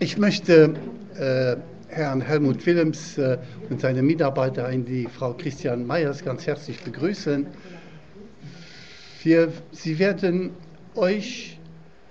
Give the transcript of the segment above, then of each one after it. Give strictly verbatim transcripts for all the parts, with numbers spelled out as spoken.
Ich möchte äh, Herrn Helmut Willems äh, und seine Mitarbeiterin, die Frau Christian Meyers, ganz herzlich begrüßen. Wir, sie werden euch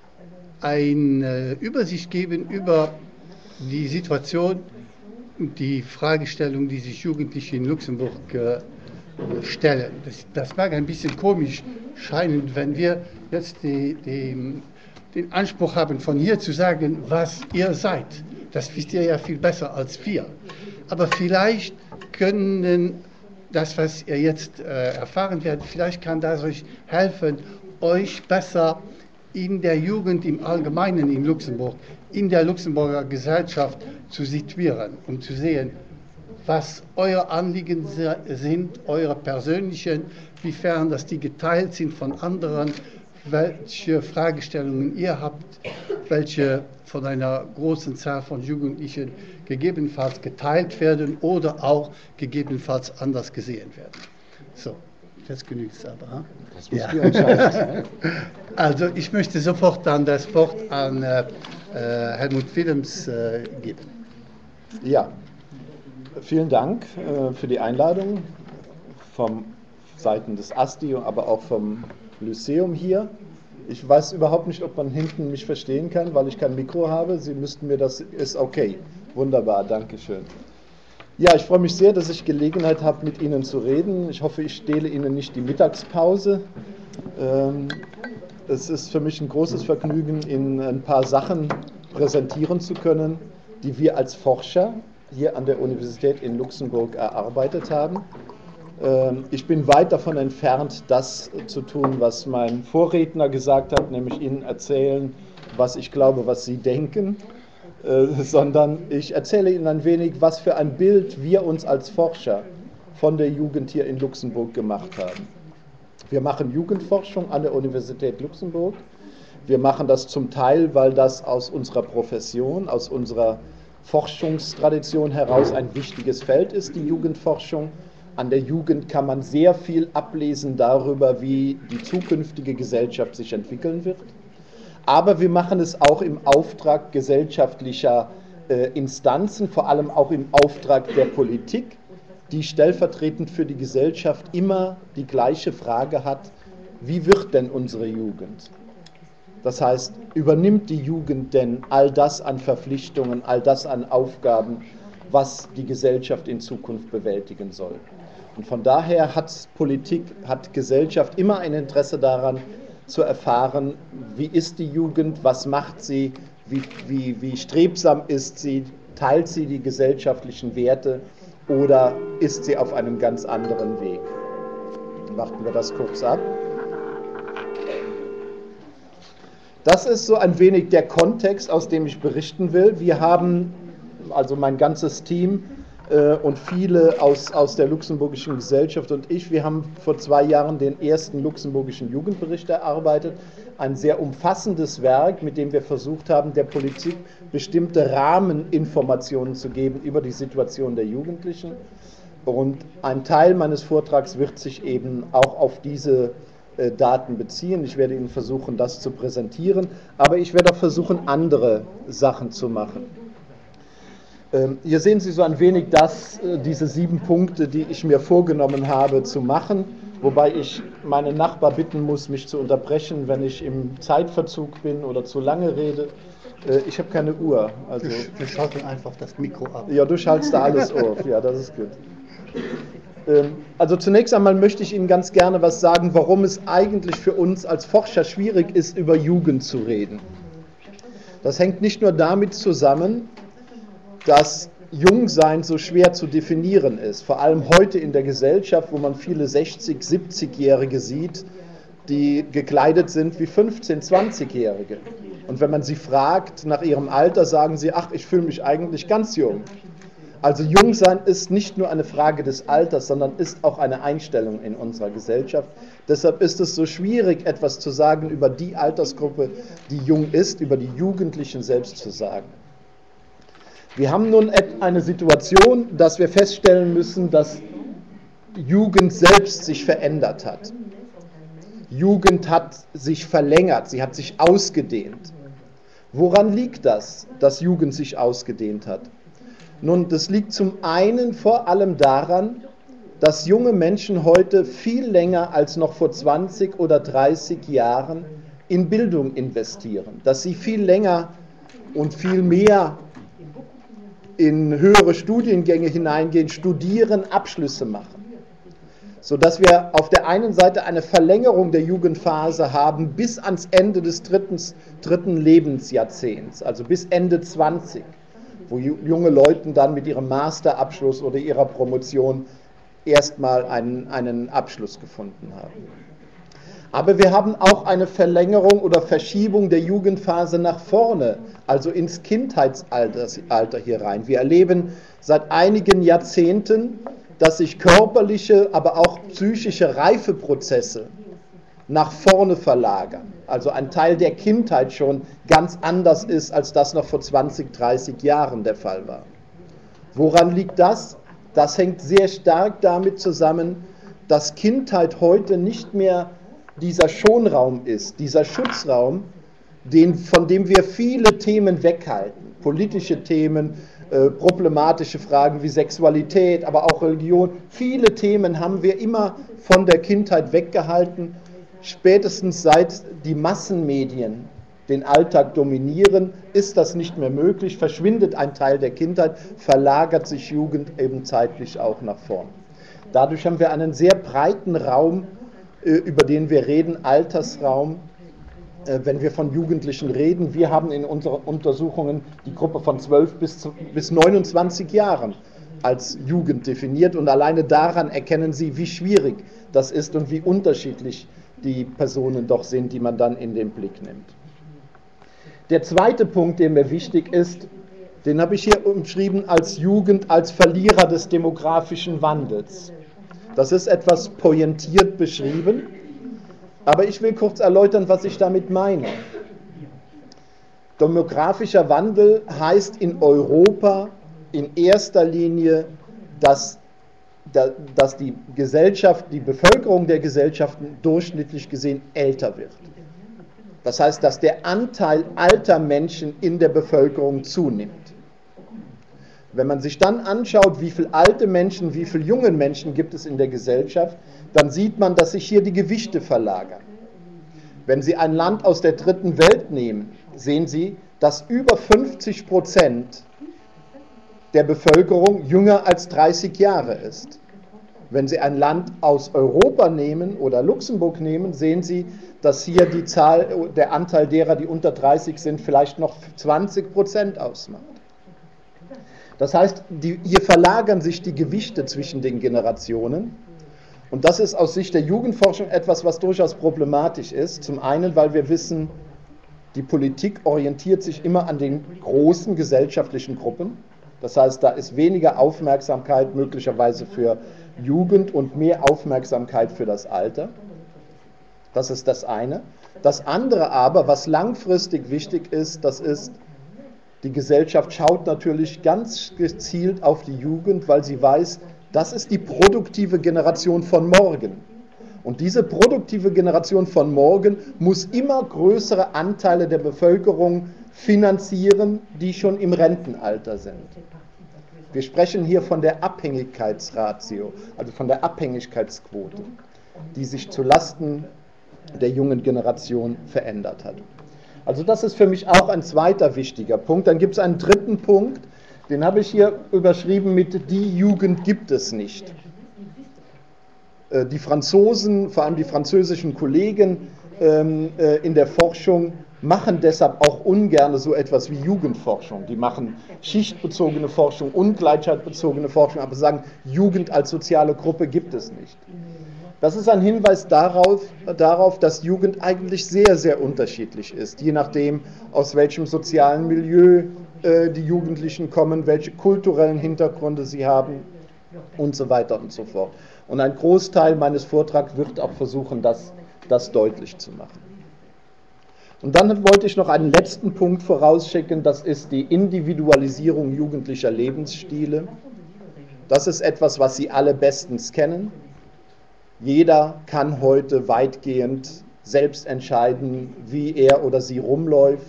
eine Übersicht geben über die Situation und die Fragestellung, die sich Jugendliche in Luxemburg äh, stellen. Das, das mag ein bisschen komisch scheinen, wenn wir jetzt die, die, den Anspruch haben, von hier zu sagen, was ihr seid. Das wisst ihr ja viel besser als wir. Aber vielleicht können das, was ihr jetzt äh, erfahren werdet, vielleicht kann das euch helfen, euch besser in der Jugend im Allgemeinen in Luxemburg, in der Luxemburger Gesellschaft zu situieren, um zu sehen, was eure Anliegen sind, eure persönlichen, wiefern dass die geteilt sind von anderen, welche Fragestellungen ihr habt, welche von einer großen Zahl von Jugendlichen gegebenenfalls geteilt werden oder auch gegebenenfalls anders gesehen werden. So, jetzt genügt es aber. Hm? Das muss ja. entscheiden. Also ich möchte sofort dann das Wort an äh, Helmut Willems äh, geben. Ja, vielen Dank äh, für die Einladung vom Seiten des AStI, aber auch vom Lyzeum hier. Ich weiß überhaupt nicht, ob man hinten mich verstehen kann, weil ich kein Mikro habe. Sie müssten mir das, ist okay. Wunderbar, danke schön. Ja, ich freue mich sehr, dass ich Gelegenheit habe, mit Ihnen zu reden. Ich hoffe, ich stehle Ihnen nicht die Mittagspause. Ähm, es ist für mich ein großes Vergnügen, Ihnen ein paar Sachen präsentieren zu können, die wir als Forscher hier an der Universität in Luxemburg erarbeitet haben. Ich bin weit davon entfernt, das zu tun, was mein Vorredner gesagt hat, nämlich Ihnen erzählen, was ich glaube, was Sie denken, sondern ich erzähle Ihnen ein wenig, was für ein Bild wir uns als Forscher von der Jugend hier in Luxemburg gemacht haben. Wir machen Jugendforschung an der Universität Luxemburg. Wir machen das zum Teil, weil das aus unserer Profession, aus unserer Forschungstradition heraus ein wichtiges Feld ist, die Jugendforschung. An der Jugend kann man sehr viel ablesen darüber, wie die zukünftige Gesellschaft sich entwickeln wird. Aber wir machen es auch im Auftrag gesellschaftlicher äh, Instanzen, vor allem auch im Auftrag der Politik, die stellvertretend für die Gesellschaft immer die gleiche Frage hat: Wie wird denn unsere Jugend? Das heißt, übernimmt die Jugend denn all das an Verpflichtungen, all das an Aufgaben, was die Gesellschaft in Zukunft bewältigen soll? Und von daher hat Politik, hat Gesellschaft immer ein Interesse daran, zu erfahren, wie ist die Jugend, was macht sie, wie, wie, wie strebsam ist sie, teilt sie die gesellschaftlichen Werte oder ist sie auf einem ganz anderen Weg? Warten wir das kurz ab. Das ist so ein wenig der Kontext, aus dem ich berichten will. Wir haben, also mein ganzes Team, und viele aus, aus der luxemburgischen Gesellschaft und ich, wir haben vor zwei Jahren den ersten luxemburgischen Jugendbericht erarbeitet. Ein sehr umfassendes Werk, mit dem wir versucht haben, der Politik bestimmte Rahmeninformationen zu geben über die Situation der Jugendlichen. Und ein Teil meines Vortrags wird sich eben auch auf diese äh, Daten beziehen. Ich werde Ihnen versuchen, das zu präsentieren, aber ich werde auch versuchen, andere Sachen zu machen. Hier sehen Sie so ein wenig das, diese sieben Punkte, die ich mir vorgenommen habe zu machen, wobei ich meinen Nachbar bitten muss, mich zu unterbrechen, wenn ich im Zeitverzug bin oder zu lange rede. Ich habe keine Uhr. Also wir schalten einfach das Mikro ab. Ja, du schaltest da alles auf. Ja, das ist gut. Also zunächst einmal möchte ich Ihnen ganz gerne was sagen, warum es eigentlich für uns als Forscher schwierig ist, über Jugend zu reden. Das hängt nicht nur damit zusammen, dass Jungsein so schwer zu definieren ist, vor allem heute in der Gesellschaft, wo man viele sechzig-, siebzigjährige sieht, die gekleidet sind wie fünfzehn-, zwanzigjährige. Und wenn man sie fragt nach ihrem Alter, sagen sie: Ach, ich fühle mich eigentlich ganz jung. Also Jungsein ist nicht nur eine Frage des Alters, sondern ist auch eine Einstellung in unserer Gesellschaft. Deshalb ist es so schwierig, etwas zu sagen über die Altersgruppe, die jung ist, über die Jugendlichen selbst zu sagen. Wir haben nun eine Situation, dass wir feststellen müssen, dass Jugend selbst sich verändert hat. Jugend hat sich verlängert, sie hat sich ausgedehnt. Woran liegt das, dass Jugend sich ausgedehnt hat? Nun, das liegt zum einen vor allem daran, dass junge Menschen heute viel länger als noch vor zwanzig oder dreißig Jahren in Bildung investieren, dass sie viel länger und viel mehr in höhere Studiengänge hineingehen, studieren, Abschlüsse machen, sodass wir auf der einen Seite eine Verlängerung der Jugendphase haben bis ans Ende des dritten, dritten Lebensjahrzehnts, also bis Ende zwanzig, wo junge Leute dann mit ihrem Masterabschluss oder ihrer Promotion erstmal einen, einen Abschluss gefunden haben. Aber wir haben auch eine Verlängerung oder Verschiebung der Jugendphase nach vorne, also ins Kindheitsalter hier rein. Wir erleben seit einigen Jahrzehnten, dass sich körperliche, aber auch psychische Reifeprozesse nach vorne verlagern. Also ein Teil der Kindheit schon ganz anders ist, als das noch vor zwanzig, dreißig Jahren der Fall war. Woran liegt das? Das hängt sehr stark damit zusammen, dass Kindheit heute nicht mehr dieser Schonraum ist, dieser Schutzraum, den, von dem wir viele Themen weghalten, politische Themen, äh, problematische Fragen wie Sexualität, aber auch Religion. Viele Themen haben wir immer von der Kindheit weggehalten, spätestens seit die Massenmedien den Alltag dominieren, ist das nicht mehr möglich, verschwindet ein Teil der Kindheit, verlagert sich Jugend eben zeitlich auch nach vorn. Dadurch haben wir einen sehr breiten Raum, über den wir reden, Altersraum, wenn wir von Jugendlichen reden. Wir haben in unseren Untersuchungen die Gruppe von zwölf bis neunundzwanzig Jahren als Jugend definiert und alleine daran erkennen Sie, wie schwierig das ist und wie unterschiedlich die Personen doch sind, die man dann in den Blick nimmt. Der zweite Punkt, der mir wichtig ist, den habe ich hier umschrieben als Jugend, als Verlierer des demografischen Wandels. Das ist etwas pointiert beschrieben, aber ich will kurz erläutern, was ich damit meine. Demografischer Wandel heißt in Europa in erster Linie, dass, dass die Gesellschaft, die Bevölkerung der Gesellschaften durchschnittlich gesehen älter wird. Das heißt, dass der Anteil alter Menschen in der Bevölkerung zunimmt. Wenn man sich dann anschaut, wie viele alte Menschen, wie viele junge Menschen gibt es in der Gesellschaft, dann sieht man, dass sich hier die Gewichte verlagern. Wenn Sie ein Land aus der dritten Welt nehmen, sehen Sie, dass über fünfzig Prozent der Bevölkerung jünger als dreißig Jahre ist. Wenn Sie ein Land aus Europa nehmen oder Luxemburg nehmen, sehen Sie, dass hier die Zahl, der Anteil derer, die unter dreißig sind, vielleicht noch zwanzig Prozent ausmacht. Das heißt, die, hier verlagern sich die Gewichte zwischen den Generationen und das ist aus Sicht der Jugendforschung etwas, was durchaus problematisch ist. Zum einen, weil wir wissen, die Politik orientiert sich immer an den großen gesellschaftlichen Gruppen. Das heißt, da ist weniger Aufmerksamkeit möglicherweise für Jugend und mehr Aufmerksamkeit für das Alter. Das ist das eine. Das andere aber, was langfristig wichtig ist, das ist, die Gesellschaft schaut natürlich ganz gezielt auf die Jugend, weil sie weiß, das ist die produktive Generation von morgen. Und diese produktive Generation von morgen muss immer größere Anteile der Bevölkerung finanzieren, die schon im Rentenalter sind. Wir sprechen hier von der Abhängigkeitsratio, also von der Abhängigkeitsquote, die sich zulasten der jungen Generation verändert hat. Also das ist für mich auch ein zweiter wichtiger Punkt. Dann gibt es einen dritten Punkt, den habe ich hier überschrieben mit "Die Jugend gibt es nicht". Die Franzosen, vor allem die französischen Kollegen in der Forschung, machen deshalb auch ungern so etwas wie Jugendforschung. Die machen schichtbezogene Forschung, ungleichheitsbezogene Forschung, aber sagen, Jugend als soziale Gruppe gibt es nicht. Das ist ein Hinweis darauf, darauf, dass Jugend eigentlich sehr, sehr unterschiedlich ist, je nachdem, aus welchem sozialen Milieu äh, die Jugendlichen kommen, welche kulturellen Hintergründe sie haben und so weiter und so fort. Und ein Großteil meines Vortrags wird auch versuchen, das, das deutlich zu machen. Und dann wollte ich noch einen letzten Punkt vorausschicken, das ist die Individualisierung jugendlicher Lebensstile. Das ist etwas, was Sie alle bestens kennen. Jeder kann heute weitgehend selbst entscheiden, wie er oder sie rumläuft,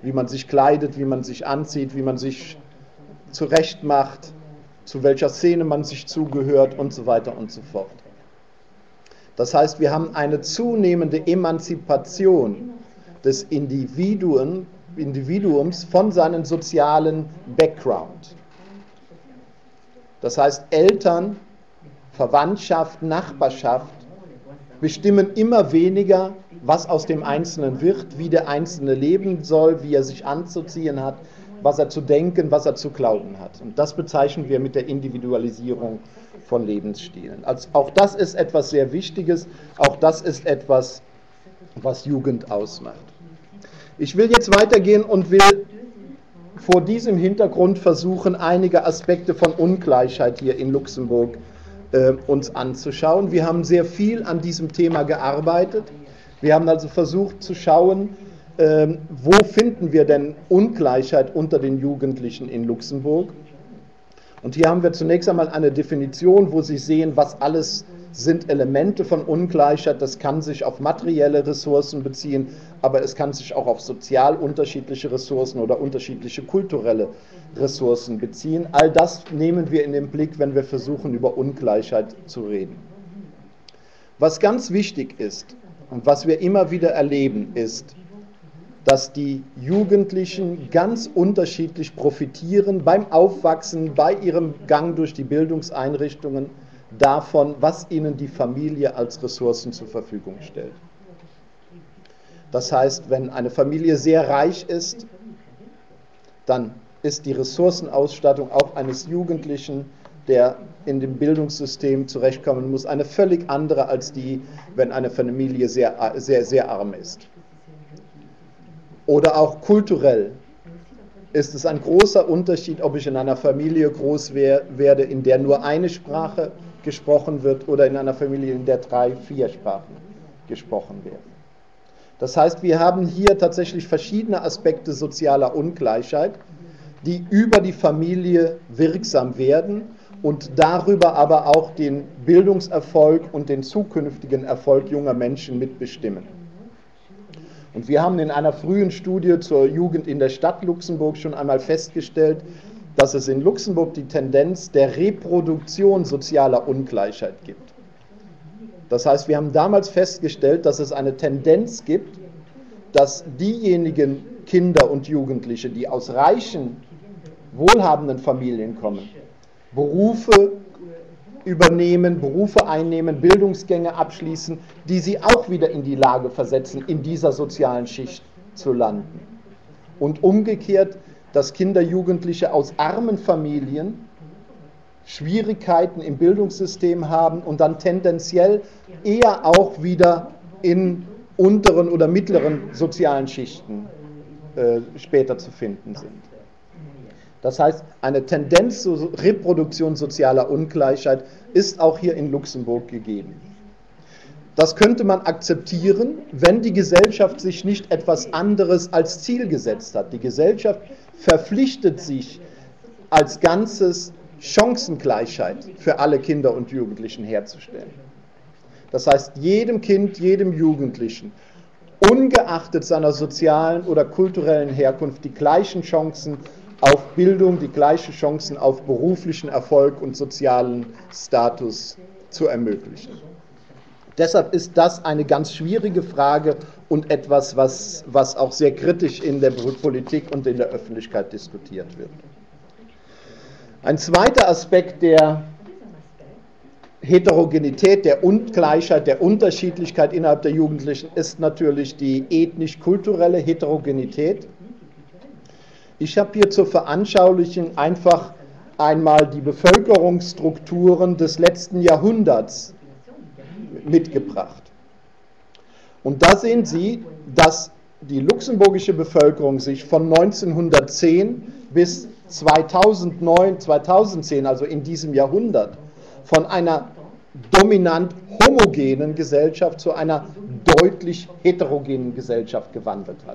wie man sich kleidet, wie man sich anzieht, wie man sich zurecht macht, zu welcher Szene man sich zugehört und so weiter und so fort. Das heißt, wir haben eine zunehmende Emanzipation des Individuen, Individuums von seinem sozialen Background. Das heißt, Eltern, Verwandtschaft, Nachbarschaft bestimmen immer weniger, was aus dem Einzelnen wird, wie der Einzelne leben soll, wie er sich anzuziehen hat, was er zu denken, was er zu glauben hat. Und das bezeichnen wir mit der Individualisierung von Lebensstilen. Also auch das ist etwas sehr Wichtiges, auch das ist etwas, was Jugend ausmacht. Ich will jetzt weitergehen und will vor diesem Hintergrund versuchen, einige Aspekte von Ungleichheit hier in Luxemburg äh, uns anzuschauen. Wir haben sehr viel an diesem Thema gearbeitet. Wir haben also versucht zu schauen, äh, wo finden wir denn Ungleichheit unter den Jugendlichen in Luxemburg. Und hier haben wir zunächst einmal eine Definition, wo Sie sehen, was alles sind Elemente von Ungleichheit. Das kann sich auf materielle Ressourcen beziehen, aber es kann sich auch auf sozial unterschiedliche Ressourcen oder unterschiedliche kulturelle Ressourcen beziehen. All das nehmen wir in den Blick, wenn wir versuchen, über Ungleichheit zu reden. Was ganz wichtig ist und was wir immer wieder erleben, ist, dass die Jugendlichen ganz unterschiedlich profitieren beim Aufwachsen, bei ihrem Gang durch die Bildungseinrichtungen davon, was ihnen die Familie als Ressourcen zur Verfügung stellt. Das heißt, wenn eine Familie sehr reich ist, dann ist die Ressourcenausstattung auch eines Jugendlichen, der in dem Bildungssystem zurechtkommen muss, eine völlig andere als die, wenn eine Familie sehr, sehr, sehr arm ist. Oder auch kulturell ist es ein großer Unterschied, ob ich in einer Familie groß werde, in der nur eine Sprache gesprochen wird, oder in einer Familie, in der drei, vier Sprachen gesprochen werden. Das heißt, wir haben hier tatsächlich verschiedene Aspekte sozialer Ungleichheit, die über die Familie wirksam werden und darüber aber auch den Bildungserfolg und den zukünftigen Erfolg junger Menschen mitbestimmen. Und wir haben in einer frühen Studie zur Jugend in der Stadt Luxemburg schon einmal festgestellt, dass es in Luxemburg die Tendenz der Reproduktion sozialer Ungleichheit gibt. Das heißt, wir haben damals festgestellt, dass es eine Tendenz gibt, dass diejenigen Kinder und Jugendliche, die aus reichen, wohlhabenden Familien kommen, Berufe übernehmen, Berufe einnehmen, Bildungsgänge abschließen, die sie auch wieder in die Lage versetzen, in dieser sozialen Schicht zu landen. Und umgekehrt, dass Kinder, Jugendliche aus armen Familien Schwierigkeiten im Bildungssystem haben und dann tendenziell eher auch wieder in unteren oder mittleren sozialen Schichten äh, später zu finden sind. Das heißt, eine Tendenz zur Reproduktion sozialer Ungleichheit ist auch hier in Luxemburg gegeben. Das könnte man akzeptieren, wenn die Gesellschaft sich nicht etwas anderes als Ziel gesetzt hat. Die Gesellschaft verpflichtet sich als Ganzes, Chancengleichheit für alle Kinder und Jugendlichen herzustellen. Das heißt, jedem Kind, jedem Jugendlichen, ungeachtet seiner sozialen oder kulturellen Herkunft, die gleichen Chancen auf Bildung, die gleichen Chancen auf beruflichen Erfolg und sozialen Status zu ermöglichen. Deshalb ist das eine ganz schwierige Frage und etwas, was, was auch sehr kritisch in der Politik und in der Öffentlichkeit diskutiert wird. Ein zweiter Aspekt der Heterogenität, der Ungleichheit, der Unterschiedlichkeit innerhalb der Jugendlichen ist natürlich die ethnisch-kulturelle Heterogenität. Ich habe hier zur Veranschaulichung einfach einmal die Bevölkerungsstrukturen des letzten Jahrhunderts mitgebracht. Und da sehen Sie, dass die luxemburgische Bevölkerung sich von neunzehnhundertzehn bis zweitausendneun, zweitausendzehn, also in diesem Jahrhundert, von einer dominant homogenen Gesellschaft zu einer deutlich heterogenen Gesellschaft gewandelt hat.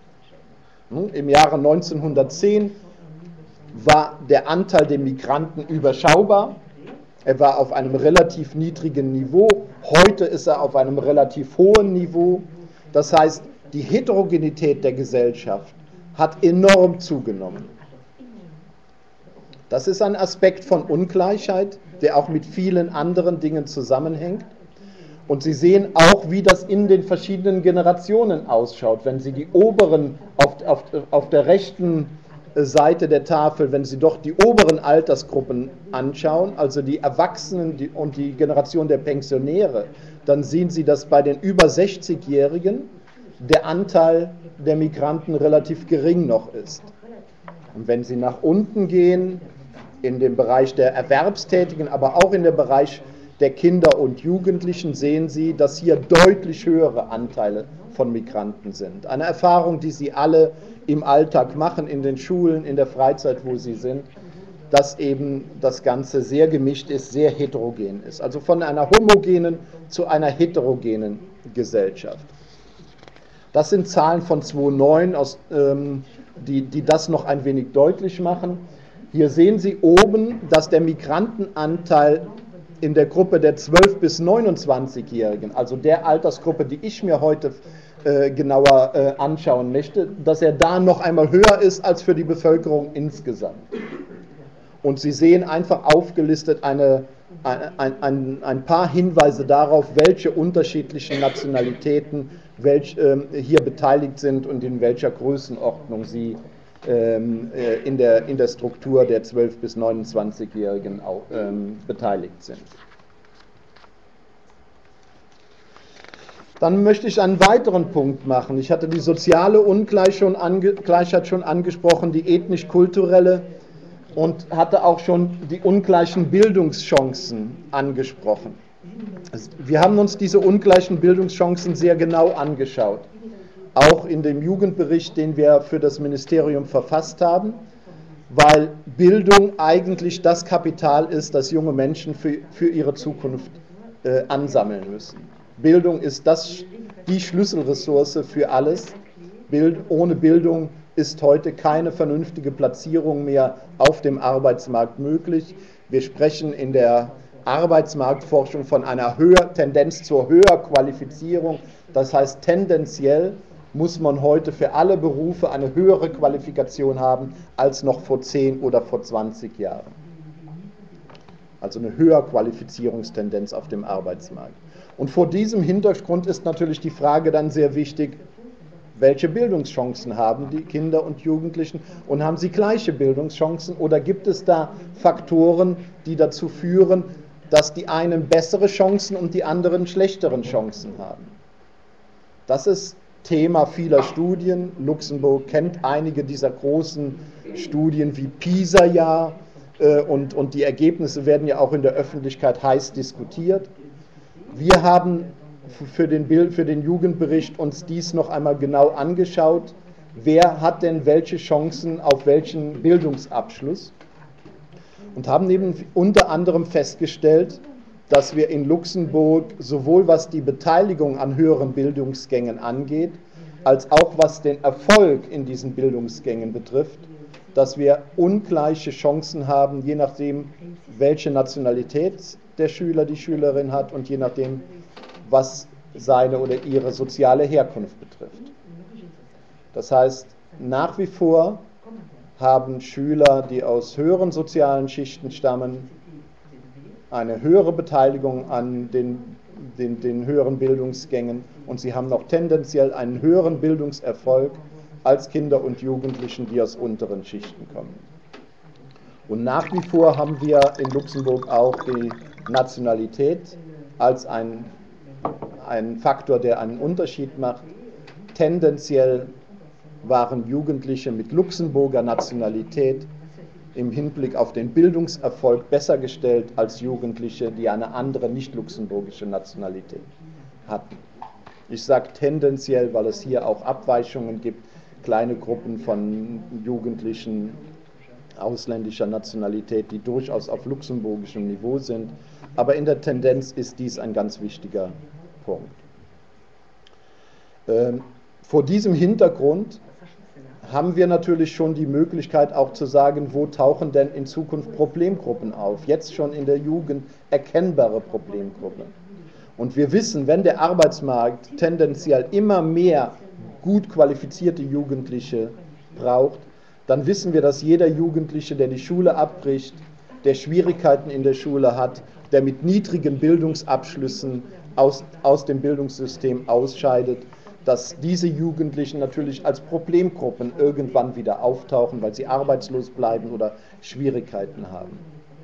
Im Jahre neunzehnhundertzehn war der Anteil der Migranten überschaubar. Er war auf einem relativ niedrigen Niveau. Heute ist er auf einem relativ hohen Niveau. Das heißt, die Heterogenität der Gesellschaft hat enorm zugenommen. Das ist ein Aspekt von Ungleichheit, der auch mit vielen anderen Dingen zusammenhängt. Und Sie sehen auch, wie das in den verschiedenen Generationen ausschaut. Wenn Sie die oberen, auf, auf, auf der rechten Seite der Tafel, wenn Sie doch die oberen Altersgruppen anschauen, also die Erwachsenen die, und die Generation der Pensionäre, dann sehen Sie, dass bei den über sechzigjährigen der Anteil der Migranten relativ gering noch ist. Und wenn Sie nach unten gehen, in den Bereich der Erwerbstätigen, aber auch in den Bereich der Kinder und Jugendlichen, sehen Sie, dass hier deutlich höhere Anteile von Migranten sind. Eine Erfahrung, die Sie alle im Alltag machen, in den Schulen, in der Freizeit, wo Sie sind, dass eben das Ganze sehr gemischt ist, sehr heterogen ist. Also von einer homogenen zu einer heterogenen Gesellschaft. Das sind Zahlen von zweitausendneun, aus, ähm, die, die das noch ein wenig deutlich machen. Hier sehen Sie oben, dass der Migrantenanteil in der Gruppe der zwölf- bis neunundzwanzigjährigen, also der Altersgruppe, die ich mir heute äh, genauer äh, anschauen möchte, dass er da noch einmal höher ist als für die Bevölkerung insgesamt. Und Sie sehen einfach aufgelistet eine, ein, ein, ein paar Hinweise darauf, welche unterschiedlichen Nationalitäten welch, äh, hier beteiligt sind und in welcher Größenordnung sie ähm, äh, in, der, in der Struktur der zwölf- bis neunundzwanzigjährigen auch, ähm, beteiligt sind. Dann möchte ich einen weiteren Punkt machen. Ich hatte die soziale Ungleichheit schon, ange, schon angesprochen, die ethnisch-kulturelle, und hatte auch schon die ungleichen Bildungschancen angesprochen. Wir haben uns diese ungleichen Bildungschancen sehr genau angeschaut, auch in dem Jugendbericht, den wir für das Ministerium verfasst haben, weil Bildung eigentlich das Kapital ist, das junge Menschen für, für ihre Zukunft äh, ansammeln müssen. Bildung ist das, die Schlüsselressource für alles. Bild, ohne Bildung ist heute keine vernünftige Platzierung mehr auf dem Arbeitsmarkt möglich. Wir sprechen in der Arbeitsmarktforschung von einer höher, Tendenz zur Höherqualifizierung. Das heißt, tendenziell muss man heute für alle Berufe eine höhere Qualifikation haben als noch vor zehn oder vor zwanzig Jahren. Also eine Höherqualifizierungstendenz auf dem Arbeitsmarkt. Und vor diesem Hintergrund ist natürlich die Frage dann sehr wichtig, welche Bildungschancen haben die Kinder und Jugendlichen und haben sie gleiche Bildungschancen oder gibt es da Faktoren, die dazu führen, dass die einen bessere Chancen und die anderen schlechtere Chancen haben? Das ist Thema vieler Studien. Luxemburg kennt einige dieser großen Studien wie PISA ja äh, und, und die Ergebnisse werden ja auch in der Öffentlichkeit heiß diskutiert. Wir haben für den, Bild, für den Jugendbericht uns dies noch einmal genau angeschaut. Wer hat denn welche Chancen auf welchen Bildungsabschluss? Und haben eben unter anderem festgestellt, dass wir in Luxemburg sowohl was die Beteiligung an höheren Bildungsgängen angeht, als auch was den Erfolg in diesen Bildungsgängen betrifft, dass wir ungleiche Chancen haben, je nachdem, welche Nationalität der Schüler, die Schülerin hat und je nachdem, was seine oder ihre soziale Herkunft betrifft. Das heißt, nach wie vor haben Schüler, die aus höheren sozialen Schichten stammen, eine höhere Beteiligung an den, den, den höheren Bildungsgängen und sie haben auch tendenziell einen höheren Bildungserfolg als Kinder und Jugendlichen, die aus unteren Schichten kommen. Und nach wie vor haben wir in Luxemburg auch die Nationalität als ein, ein Faktor, der einen Unterschied macht. Tendenziell waren Jugendliche mit Luxemburger Nationalität im Hinblick auf den Bildungserfolg besser gestellt als Jugendliche, die eine andere nicht-luxemburgische Nationalität hatten. Ich sage tendenziell, weil es hier auch Abweichungen gibt, kleine Gruppen von Jugendlichen ausländischer Nationalität, die durchaus auf luxemburgischem Niveau sind, aber in der Tendenz ist dies ein ganz wichtiger Punkt. Ähm, vor diesem Hintergrund haben wir natürlich schon die Möglichkeit auch zu sagen, wo tauchen denn in Zukunft Problemgruppen auf, jetzt schon in der Jugend erkennbare Problemgruppen. Und wir wissen, wenn der Arbeitsmarkt tendenziell immer mehr gut qualifizierte Jugendliche braucht, dann wissen wir, dass jeder Jugendliche, der die Schule abbricht, der Schwierigkeiten in der Schule hat, der mit niedrigen Bildungsabschlüssen aus, aus dem Bildungssystem ausscheidet, dass diese Jugendlichen natürlich als Problemgruppen irgendwann wieder auftauchen, weil sie arbeitslos bleiben oder Schwierigkeiten haben.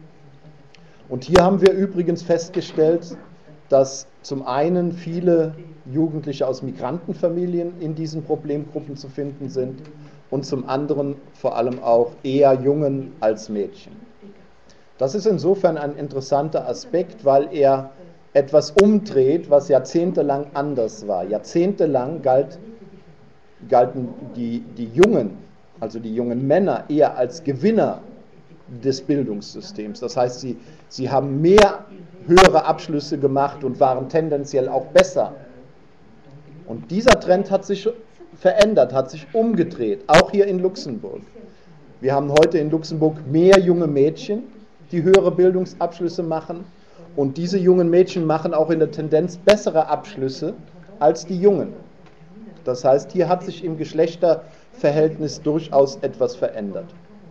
Und hier haben wir übrigens festgestellt, dass zum einen viele Jugendliche aus Migrantenfamilien in diesen Problemgruppen zu finden sind und zum anderen vor allem auch eher Jungen als Mädchen. Das ist insofern ein interessanter Aspekt, weil er etwas umdreht, was jahrzehntelang anders war. Jahrzehntelang galt, galten die, die Jungen, also die jungen Männer, eher als Gewinner des Bildungssystems. Das heißt, sie, sie haben mehr höhere Abschlüsse gemacht und waren tendenziell auch besser. Und dieser Trend hat sich verändert, hat sich umgedreht, auch hier in Luxemburg. Wir haben heute in Luxemburg mehr junge Mädchen, die höhere Bildungsabschlüsse machen. Und diese jungen Mädchen machen auch in der Tendenz bessere Abschlüsse als die Jungen. Das heißt, hier hat sich im Geschlechterverhältnis durchaus etwas verändert.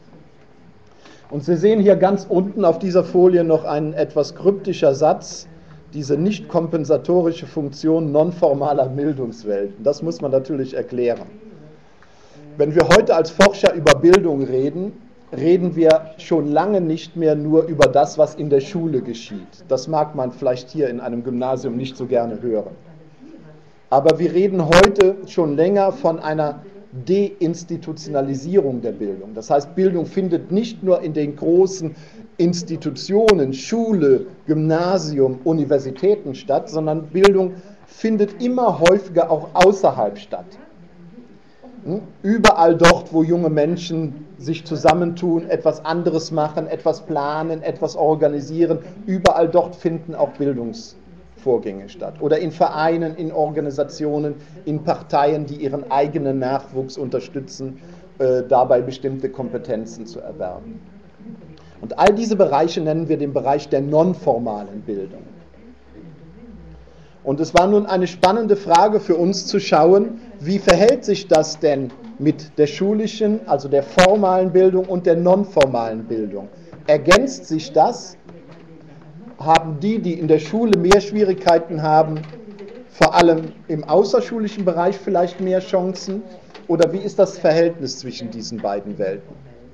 Und Sie sehen hier ganz unten auf dieser Folie noch ein etwas kryptischer Satz, diese nicht kompensatorische Funktion nonformaler Bildungswelten. Das muss man natürlich erklären. Wenn wir heute als Forscher über Bildung reden, reden wir schon lange nicht mehr nur über das, was in der Schule geschieht. Das mag man vielleicht hier in einem Gymnasium nicht so gerne hören. Aber wir reden heute schon länger von einer Deinstitutionalisierung der Bildung. Das heißt, Bildung findet nicht nur in den großen Institutionen, Schule, Gymnasium, Universitäten statt, sondern Bildung findet immer häufiger auch außerhalb statt. Überall dort, wo junge Menschen sich zusammentun, etwas anderes machen, etwas planen, etwas organisieren, überall dort finden auch Bildungsvorgänge statt. Oder in Vereinen, in Organisationen, in Parteien, die ihren eigenen Nachwuchs unterstützen, äh, dabei bestimmte Kompetenzen zu erwerben. Und all diese Bereiche nennen wir den Bereich der nonformalen Bildung. Und es war nun eine spannende Frage für uns zu schauen, wie verhält sich das denn mit der schulischen, also der formalen Bildung und der nonformalen Bildung? Ergänzt sich das? Haben die, die in der Schule mehr Schwierigkeiten haben, vor allem im außerschulischen Bereich vielleicht mehr Chancen? Oder wie ist das Verhältnis zwischen diesen beiden Welten?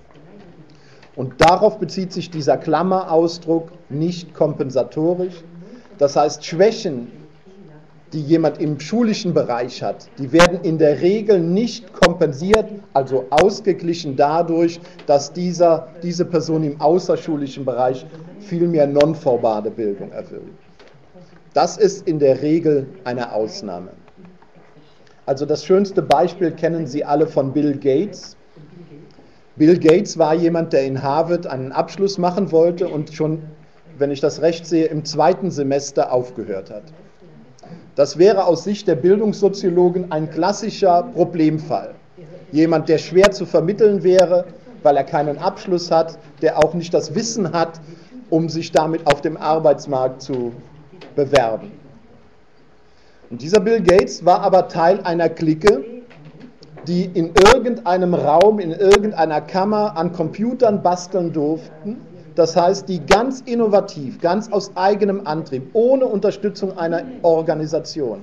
Und darauf bezieht sich dieser Klammerausdruck nicht kompensatorisch. Das heißt, Schwächen, die jemand im schulischen Bereich hat, die werden in der Regel nicht kompensiert, also ausgeglichen dadurch, dass dieser, diese Person im außerschulischen Bereich viel mehr nonformale Bildung erfüllt. Das ist in der Regel eine Ausnahme. Also das schönste Beispiel kennen Sie alle von Bill Gates. Bill Gates war jemand, der in Harvard einen Abschluss machen wollte und schon, wenn ich das recht sehe, im zweiten Semester aufgehört hat. Das wäre aus Sicht der Bildungssoziologen ein klassischer Problemfall. Jemand, der schwer zu vermitteln wäre, weil er keinen Abschluss hat, der auch nicht das Wissen hat, um sich damit auf dem Arbeitsmarkt zu bewerben. Und dieser Bill Gates war aber Teil einer Clique, die in irgendeinem Raum, in irgendeiner Kammer an Computern basteln durften. Das heißt, die ganz innovativ, ganz aus eigenem Antrieb, ohne Unterstützung einer Organisation,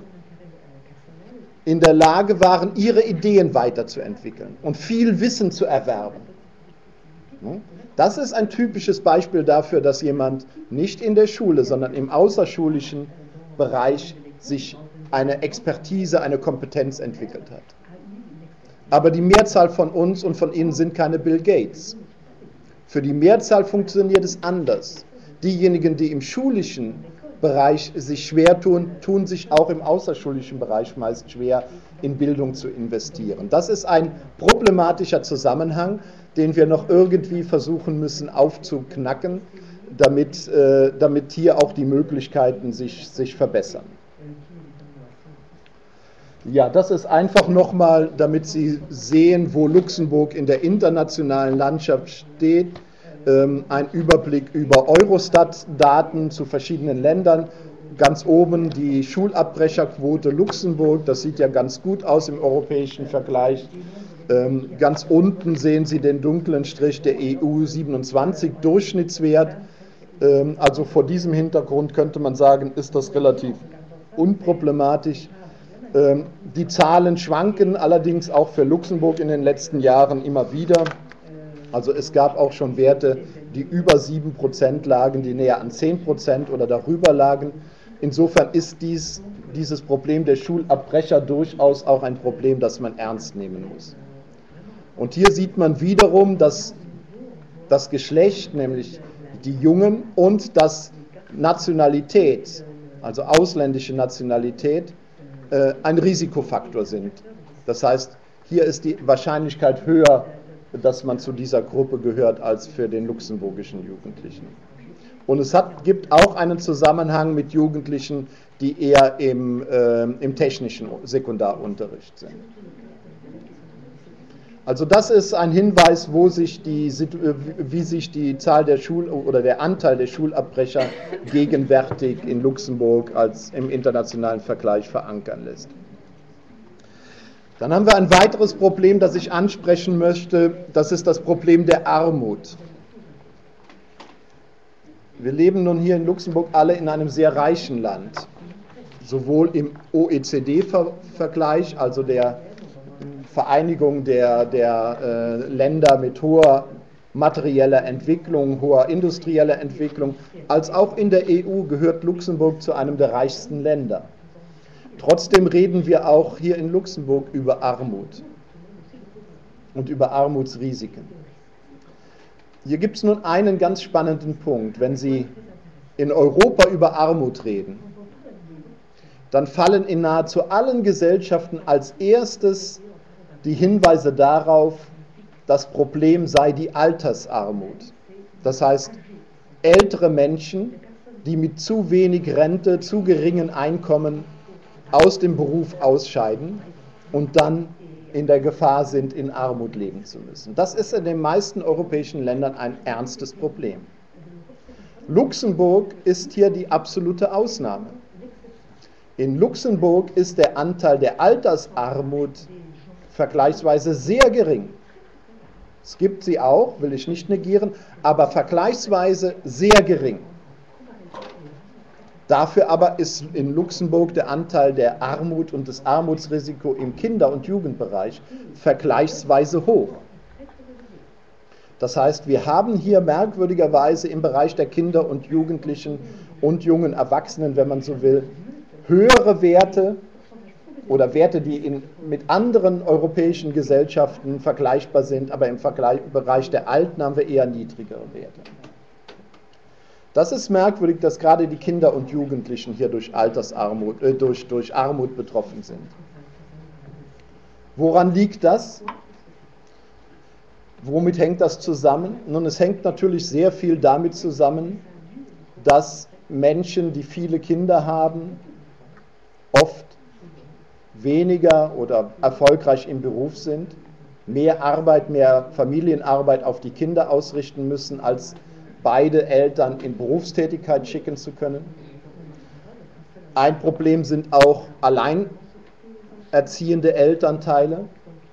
in der Lage waren, ihre Ideen weiterzuentwickeln und viel Wissen zu erwerben. Das ist ein typisches Beispiel dafür, dass jemand nicht in der Schule, sondern im außerschulischen Bereich sich eine Expertise, eine Kompetenz entwickelt hat. Aber die Mehrzahl von uns und von Ihnen sind keine Bill Gates. Für die Mehrzahl funktioniert es anders. Diejenigen, die im schulischen Bereich sich schwer tun, tun sich auch im außerschulischen Bereich meist schwer, in Bildung zu investieren. Das ist ein problematischer Zusammenhang, den wir noch irgendwie versuchen müssen aufzuknacken, damit, äh, damit hier auch die Möglichkeiten sich, sich verbessern. Ja, das ist einfach nochmal, damit Sie sehen, wo Luxemburg in der internationalen Landschaft steht, ähm, ein Überblick über Eurostat-Daten zu verschiedenen Ländern. Ganz oben die Schulabbrecherquote Luxemburg, das sieht ja ganz gut aus im europäischen Vergleich. Ähm, ganz unten sehen Sie den dunklen Strich der E U siebenundzwanzig Durchschnittswert. Ähm, also vor diesem Hintergrund könnte man sagen, ist das relativ unproblematisch. Ähm, die Zahlen schwanken allerdings auch für Luxemburg in den letzten Jahren immer wieder. Also es gab auch schon Werte, die über sieben Prozent lagen, die näher an zehn Prozent oder darüber lagen. Insofern ist dies, dieses Problem der Schulabbrecher durchaus auch ein Problem, das man ernst nehmen muss. Und hier sieht man wiederum, dass das Geschlecht, nämlich die Jungen und das Nationalität, also ausländische Nationalität, äh, ein Risikofaktor sind. Das heißt, hier ist die Wahrscheinlichkeit höher, dass man zu dieser Gruppe gehört, als für den luxemburgischen Jugendlichen. Und es hat, gibt auch einen Zusammenhang mit Jugendlichen, die eher im, äh, im technischen Sekundarunterricht sind. Also das ist ein Hinweis, wo sich die, wie sich die Zahl der Schul- oder der Anteil der Schulabbrecher gegenwärtig in Luxemburg als im internationalen Vergleich verankern lässt. Dann haben wir ein weiteres Problem, das ich ansprechen möchte, das ist das Problem der Armut. Wir leben nun hier in Luxemburg alle in einem sehr reichen Land, sowohl im O E C D-Vergleich, also der Vereinigung der, der äh, Länder mit hoher materieller Entwicklung, hoher industrieller Entwicklung, als auch in der E U gehört Luxemburg zu einem der reichsten Länder. Trotzdem reden wir auch hier in Luxemburg über Armut und über Armutsrisiken. Hier gibt es nun einen ganz spannenden Punkt. Wenn Sie in Europa über Armut reden, dann fallen in nahezu allen Gesellschaften als erstes die Hinweise darauf, das Problem sei die Altersarmut. Das heißt, ältere Menschen, die mit zu wenig Rente, zu geringen Einkommen aus dem Beruf ausscheiden und dann in der Gefahr sind, in Armut leben zu müssen. Das ist in den meisten europäischen Ländern ein ernstes Problem. Luxemburg ist hier die absolute Ausnahme. In Luxemburg ist der Anteil der Altersarmut vergleichsweise sehr gering. Es gibt sie auch, will ich nicht negieren, aber vergleichsweise sehr gering. Dafür aber ist in Luxemburg der Anteil der Armut und das Armutsrisiko im Kinder- und Jugendbereich vergleichsweise hoch. Das heißt, wir haben hier merkwürdigerweise im Bereich der Kinder und Jugendlichen und jungen Erwachsenen, wenn man so will, höhere Werte oder Werte, die in, mit anderen europäischen Gesellschaften vergleichbar sind, aber im Vergleich, im Bereich der Alten haben wir eher niedrigere Werte. Das ist merkwürdig, dass gerade die Kinder und Jugendlichen hier durch Altersarmut, äh, durch, durch Armut betroffen sind. Woran liegt das? Womit hängt das zusammen? Nun, es hängt natürlich sehr viel damit zusammen, dass Menschen, die viele Kinder haben, oft weniger oder erfolgreich im Beruf sind, mehr Arbeit, mehr Familienarbeit auf die Kinder ausrichten müssen, als beide Eltern in Berufstätigkeit schicken zu können. Ein Problem sind auch alleinerziehende Elternteile.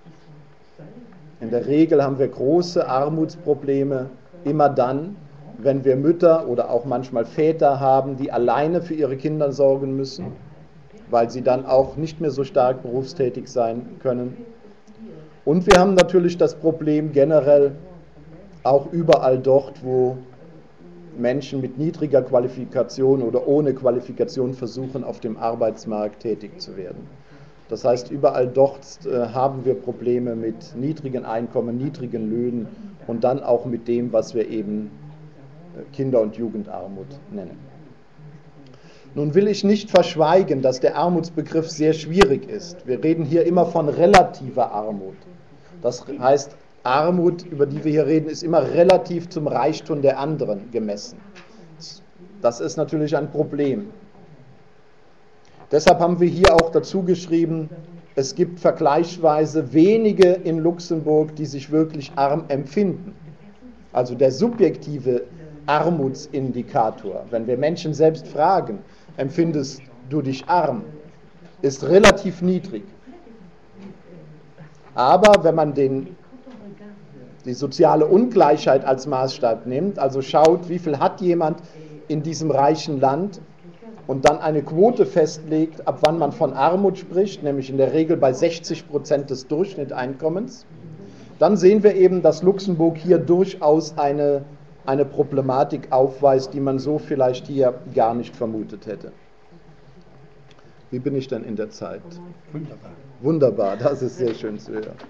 In der Regel haben wir große Armutsprobleme immer dann, wenn wir Mütter oder auch manchmal Väter haben, die alleine für ihre Kinder sorgen müssen, weil sie dann auch nicht mehr so stark berufstätig sein können. Und wir haben natürlich das Problem generell auch überall dort, wo Menschen mit niedriger Qualifikation oder ohne Qualifikation versuchen, auf dem Arbeitsmarkt tätig zu werden. Das heißt, überall dort äh, haben wir Probleme mit niedrigen Einkommen, niedrigen Löhnen und dann auch mit dem, was wir eben äh, Kinder- und Jugendarmut nennen. Nun will ich nicht verschweigen, dass der Armutsbegriff sehr schwierig ist. Wir reden hier immer von relativer Armut. Das heißt, Armut, über die wir hier reden, ist immer relativ zum Reichtum der anderen gemessen. Das ist natürlich ein Problem. Deshalb haben wir hier auch dazu geschrieben, es gibt vergleichsweise wenige in Luxemburg, die sich wirklich arm empfinden. Also der subjektive Armutsindikator, wenn wir Menschen selbst fragen, empfindest du dich arm, ist relativ niedrig. Aber wenn man den, die soziale Ungleichheit als Maßstab nimmt, also schaut, wie viel hat jemand in diesem reichen Land und dann eine Quote festlegt, ab wann man von Armut spricht, nämlich in der Regel bei sechzig Prozent des Durchschnittseinkommens, dann sehen wir eben, dass Luxemburg hier durchaus eine, eine Problematik aufweist, die man so vielleicht hier gar nicht vermutet hätte. Wie bin ich denn in der Zeit? Wunderbar. Wunderbar, das ist sehr schön zu hören.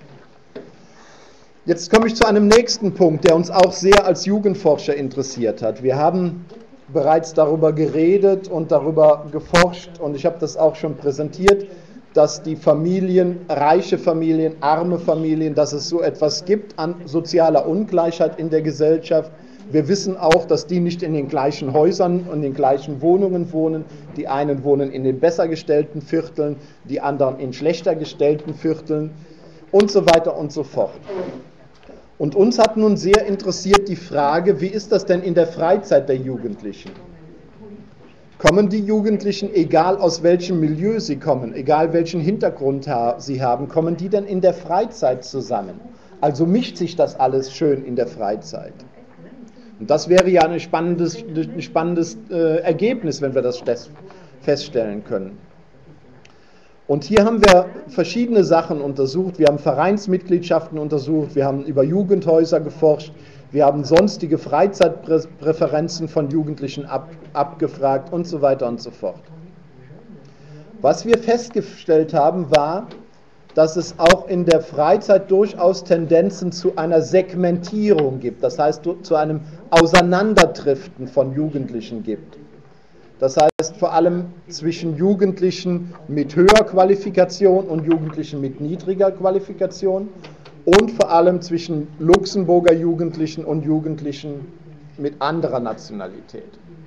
Jetzt komme ich zu einem nächsten Punkt, der uns auch sehr als Jugendforscher interessiert hat. Wir haben bereits darüber geredet und darüber geforscht und ich habe das auch schon präsentiert, dass die Familien, reiche Familien, arme Familien, dass es so etwas gibt an sozialer Ungleichheit in der Gesellschaft. Wir wissen auch, dass die nicht in den gleichen Häusern und den gleichen Wohnungen wohnen. Die einen wohnen in den besser gestellten Vierteln, die anderen in schlechter gestellten Vierteln und so weiter und so fort. Und uns hat nun sehr interessiert die Frage, wie ist das denn in der Freizeit der Jugendlichen? Kommen die Jugendlichen, egal aus welchem Milieu sie kommen, egal welchen Hintergrund sie haben, kommen die denn in der Freizeit zusammen? Also mischt sich das alles schön in der Freizeit. Und das wäre ja ein spannendes, ein spannendes äh, Ergebnis, wenn wir das feststellen können. Und hier haben wir verschiedene Sachen untersucht. Wir haben Vereinsmitgliedschaften untersucht, wir haben über Jugendhäuser geforscht, wir haben sonstige Freizeitpräferenzen von Jugendlichen ab, abgefragt und so weiter und so fort. Was wir festgestellt haben, war, dass es auch in der Freizeit durchaus Tendenzen zu einer Segmentierung gibt, das heißt zu einem Auseinanderdriften von Jugendlichen gibt. Das heißt vor allem zwischen Jugendlichen mit höherer Qualifikation und Jugendlichen mit niedriger Qualifikation und vor allem zwischen Luxemburger Jugendlichen und Jugendlichen mit anderer Nationalität.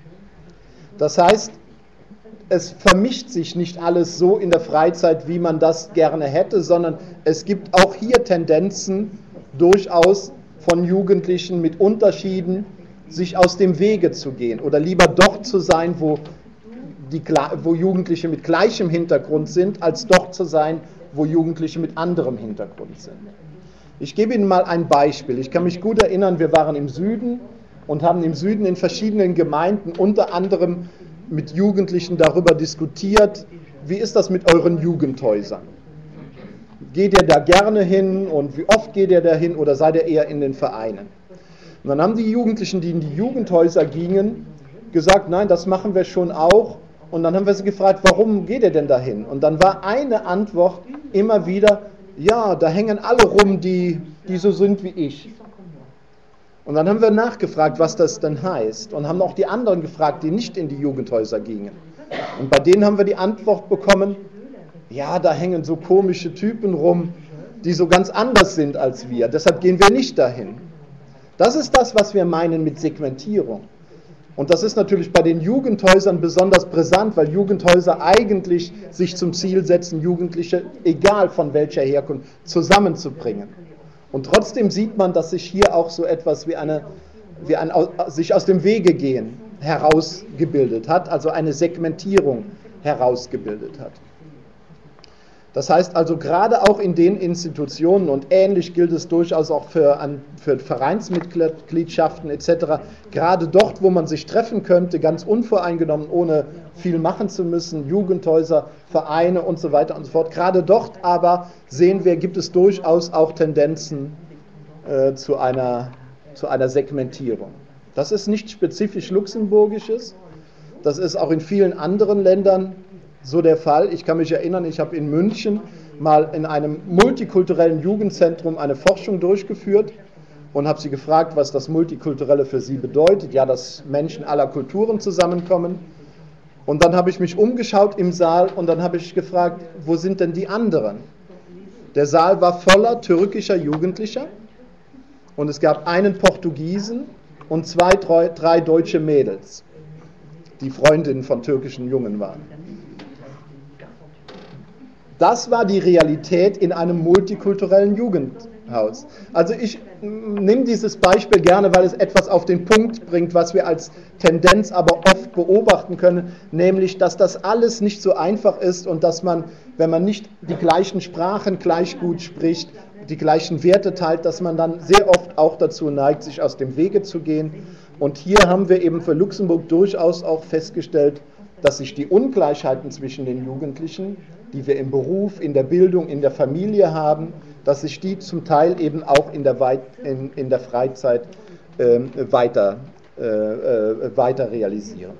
Das heißt, es vermischt sich nicht alles so in der Freizeit, wie man das gerne hätte, sondern es gibt auch hier Tendenzen durchaus von Jugendlichen mit Unterschieden, sich aus dem Wege zu gehen oder lieber dort zu sein, wo, die, wo Jugendliche mit gleichem Hintergrund sind, als dort zu sein, wo Jugendliche mit anderem Hintergrund sind. Ich gebe Ihnen mal ein Beispiel. Ich kann mich gut erinnern, wir waren im Süden und haben im Süden in verschiedenen Gemeinden unter anderem mit Jugendlichen darüber diskutiert, wie ist das mit euren Jugendhäusern? Geht ihr da gerne hin und wie oft geht ihr da hin oder seid ihr eher in den Vereinen? Und dann haben die Jugendlichen, die in die Jugendhäuser gingen, gesagt, nein, das machen wir schon auch. Und dann haben wir sie gefragt, warum geht ihr denn dahin? Und dann war eine Antwort immer wieder, ja, da hängen alle rum, die, die so sind wie ich. Und dann haben wir nachgefragt, was das denn heißt und haben auch die anderen gefragt, die nicht in die Jugendhäuser gingen. Und bei denen haben wir die Antwort bekommen, ja, da hängen so komische Typen rum, die so ganz anders sind als wir, deshalb gehen wir nicht dahin. Das ist das, was wir meinen mit Segmentierung. Und das ist natürlich bei den Jugendhäusern besonders brisant, weil Jugendhäuser eigentlich sich zum Ziel setzen, Jugendliche, egal von welcher Herkunft, zusammenzubringen. Und trotzdem sieht man, dass sich hier auch so etwas wie, eine, wie ein sich aus dem Wege gehen herausgebildet hat, also eine Segmentierung herausgebildet hat. Das heißt also, gerade auch in den Institutionen, und ähnlich gilt es durchaus auch für, an, für Vereinsmitgliedschaften et cetera, gerade dort, wo man sich treffen könnte, ganz unvoreingenommen, ohne viel machen zu müssen, Jugendhäuser, Vereine und so weiter und so fort, gerade dort aber sehen wir, gibt es durchaus auch Tendenzen äh, zu, einer, zu einer Segmentierung. Das ist nicht spezifisch Luxemburgisches, das ist auch in vielen anderen Ländern so der Fall. Ich kann mich erinnern, ich habe in München mal in einem multikulturellen Jugendzentrum eine Forschung durchgeführt und habe sie gefragt, was das Multikulturelle für sie bedeutet. Ja, dass Menschen aller Kulturen zusammenkommen. Und dann habe ich mich umgeschaut im Saal und dann habe ich gefragt, wo sind denn die anderen? Der Saal war voller türkischer Jugendlicher und es gab einen Portugiesen und zwei, drei, drei deutsche Mädels, die Freundinnen von türkischen Jungen waren. Das war die Realität in einem multikulturellen Jugendhaus. Also ich nehme dieses Beispiel gerne, weil es etwas auf den Punkt bringt, was wir als Tendenz aber oft beobachten können, nämlich, dass das alles nicht so einfach ist und dass man, wenn man nicht die gleichen Sprachen gleich gut spricht, die gleichen Werte teilt, dass man dann sehr oft auch dazu neigt, sich aus dem Wege zu gehen. Und hier haben wir eben für Luxemburg durchaus auch festgestellt, dass sich die Ungleichheiten zwischen den Jugendlichen, die wir im Beruf, in der Bildung, in der Familie haben, dass sich die zum Teil eben auch in der, Weit in, in der Freizeit äh, weiter, äh, äh, weiter realisieren.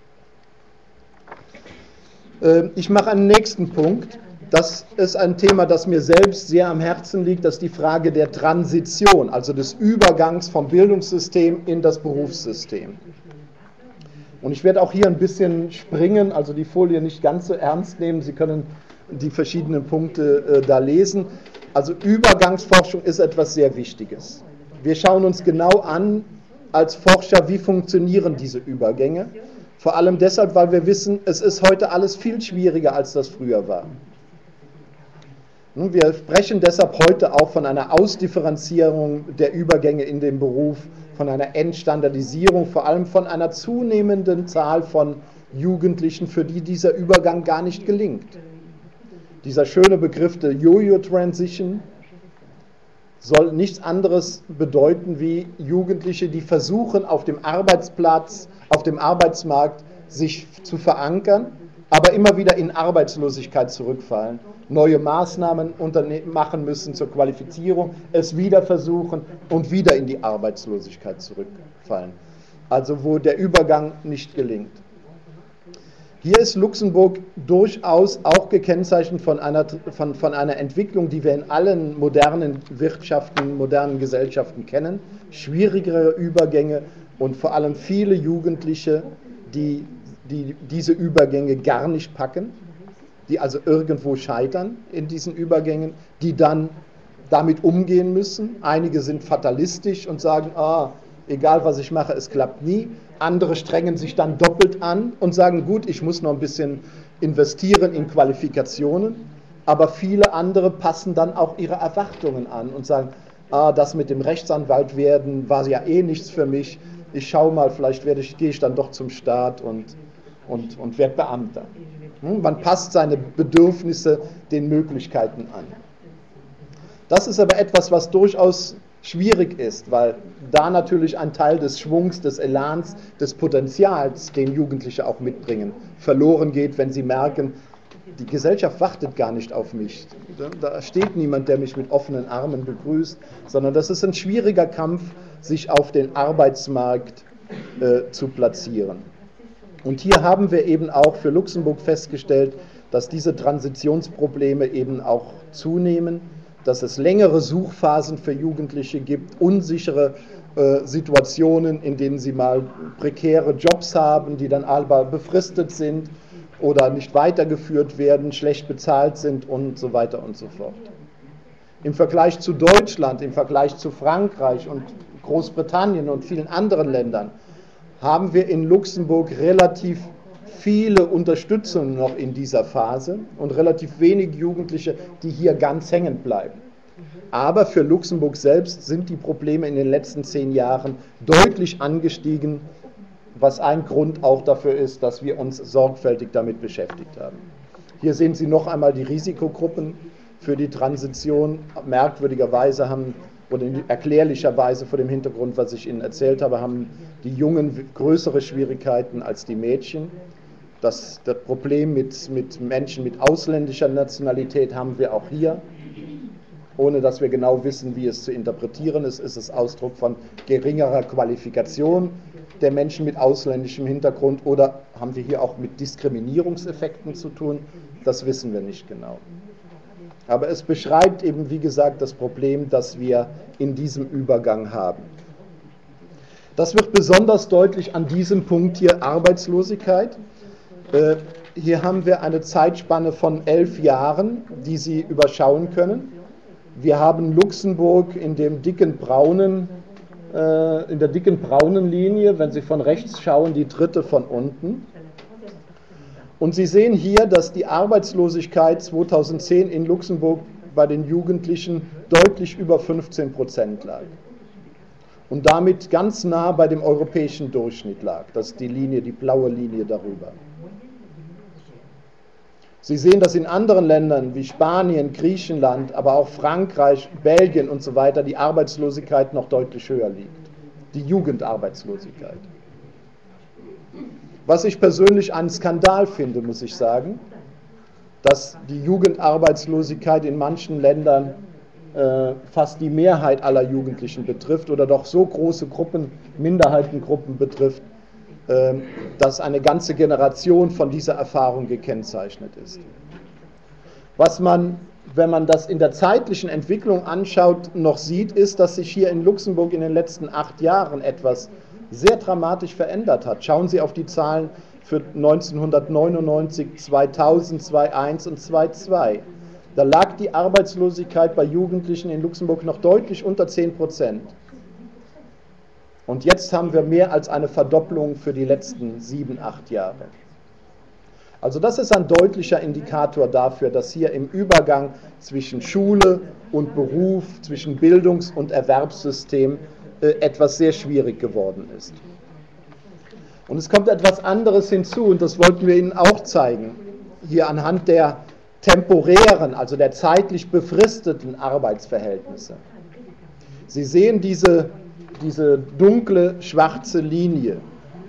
Äh, ich mache einen nächsten Punkt. Das ist ein Thema, das mir selbst sehr am Herzen liegt, das ist die Frage der Transition, also des Übergangs vom Bildungssystem in das Berufssystem. Und ich werde auch hier ein bisschen springen, also die Folie nicht ganz so ernst nehmen, Sie können die verschiedenen Punkte äh, da lesen. Also Übergangsforschung ist etwas sehr Wichtiges. Wir schauen uns genau an als Forscher, wie funktionieren diese Übergänge. Vor allem deshalb, weil wir wissen, es ist heute alles viel schwieriger, als das früher war. Wir sprechen deshalb heute auch von einer Ausdifferenzierung der Übergänge in den Beruf, von einer Entstandardisierung, vor allem von einer zunehmenden Zahl von Jugendlichen, für die dieser Übergang gar nicht gelingt. Dieser schöne Begriff der Jojo-Transition soll nichts anderes bedeuten wie Jugendliche, die versuchen, auf dem Arbeitsplatz, auf dem Arbeitsmarkt sich zu verankern, aber immer wieder in Arbeitslosigkeit zurückfallen, neue Maßnahmen machen müssen zur Qualifizierung, es wieder versuchen und wieder in die Arbeitslosigkeit zurückfallen. Also wo der Übergang nicht gelingt. Hier ist Luxemburg durchaus auch gekennzeichnet von einer, von, von einer Entwicklung, die wir in allen modernen Wirtschaften, modernen Gesellschaften kennen. Schwierigere Übergänge und vor allem viele Jugendliche, die, die diese Übergänge gar nicht packen, die also irgendwo scheitern in diesen Übergängen, die dann damit umgehen müssen. Einige sind fatalistisch und sagen, ah, egal was ich mache, es klappt nie. Andere strengen sich dann doppelt an und sagen, gut, ich muss noch ein bisschen investieren in Qualifikationen. Aber viele andere passen dann auch ihre Erwartungen an und sagen, ah, das mit dem Rechtsanwalt werden war ja eh nichts für mich. Ich schaue mal, vielleicht werde ich, gehe ich dann doch zum Staat und, und, und werde Beamter. Hm? Man passt seine Bedürfnisse den Möglichkeiten an. Das ist aber etwas, was durchaus schwierig ist, weil da natürlich ein Teil des Schwungs, des Elans, des Potenzials, den Jugendliche auch mitbringen, verloren geht, wenn sie merken, die Gesellschaft wartet gar nicht auf mich. Da steht niemand, der mich mit offenen Armen begrüßt, sondern das ist ein schwieriger Kampf, sich auf den Arbeitsmarkt äh, zu platzieren. Und hier haben wir eben auch für Luxemburg festgestellt, dass diese Transitionsprobleme eben auch zunehmen, dass es längere Suchphasen für Jugendliche gibt, unsichere äh, Situationen, in denen sie mal prekäre Jobs haben, die dann aber befristet sind oder nicht weitergeführt werden, schlecht bezahlt sind und so weiter und so fort. Im Vergleich zu Deutschland, im Vergleich zu Frankreich und Großbritannien und vielen anderen Ländern haben wir in Luxemburg relativ viele Unterstützung noch in dieser Phase und relativ wenig Jugendliche, die hier ganz hängen bleiben. Aber für Luxemburg selbst sind die Probleme in den letzten zehn Jahren deutlich angestiegen, was ein Grund auch dafür ist, dass wir uns sorgfältig damit beschäftigt haben. Hier sehen Sie noch einmal die Risikogruppen für die Transition. Merkwürdigerweise haben, oder erklärlicherweise vor dem Hintergrund, was ich Ihnen erzählt habe, haben die Jungen größere Schwierigkeiten als die Mädchen. Das, das Problem mit, mit Menschen mit ausländischer Nationalität haben wir auch hier. Ohne dass wir genau wissen, wie es zu interpretieren ist, ist es Ausdruck von geringerer Qualifikation der Menschen mit ausländischem Hintergrund oder haben wir hier auch mit Diskriminierungseffekten zu tun? Das wissen wir nicht genau. Aber es beschreibt eben, wie gesagt, das Problem, das wir in diesem Übergang haben. Das wird besonders deutlich an diesem Punkt hier, Arbeitslosigkeit. Äh, hier haben wir eine Zeitspanne von elf Jahren, die Sie überschauen können. Wir haben Luxemburg in dem dicken braunen, äh, in der dicken braunen Linie, wenn Sie von rechts schauen, die dritte von unten. Und Sie sehen hier, dass die Arbeitslosigkeit zweitausendzehn in Luxemburg bei den Jugendlichen deutlich über fünfzehn Prozent lag. Und damit ganz nah bei dem europäischen Durchschnitt lag. Das ist die Linie, die blaue Linie darüber. Sie sehen, dass in anderen Ländern wie Spanien, Griechenland, aber auch Frankreich, Belgien und so weiter die Arbeitslosigkeit noch deutlich höher liegt. Die Jugendarbeitslosigkeit. Was ich persönlich einen Skandal finde, muss ich sagen, dass die Jugendarbeitslosigkeit in manchen Ländern äh, fast die Mehrheit aller Jugendlichen betrifft oder doch so große Gruppen, Minderheitengruppen betrifft, äh, dass eine ganze Generation von dieser Erfahrung gekennzeichnet ist. Was man, wenn man das in der zeitlichen Entwicklung anschaut, noch sieht, ist, dass sich hier in Luxemburg in den letzten acht Jahren etwas sehr dramatisch verändert hat. Schauen Sie auf die Zahlen für neunzehnhundertneunundneunzig, zweitausend, zweitausendeins und zweitausendzwei. Da lag die Arbeitslosigkeit bei Jugendlichen in Luxemburg noch deutlich unter zehn Prozent. Und jetzt haben wir mehr als eine Verdopplung für die letzten sieben, acht Jahre. Also das ist ein deutlicher Indikator dafür, dass hier im Übergang zwischen Schule und Beruf, zwischen Bildungs- und Erwerbssystem äh, etwas sehr schwierig geworden ist. Und es kommt etwas anderes hinzu, und das wollten wir Ihnen auch zeigen, hier anhand der temporären, also der zeitlich befristeten Arbeitsverhältnisse. Sie sehen diese, diese dunkle, schwarze Linie.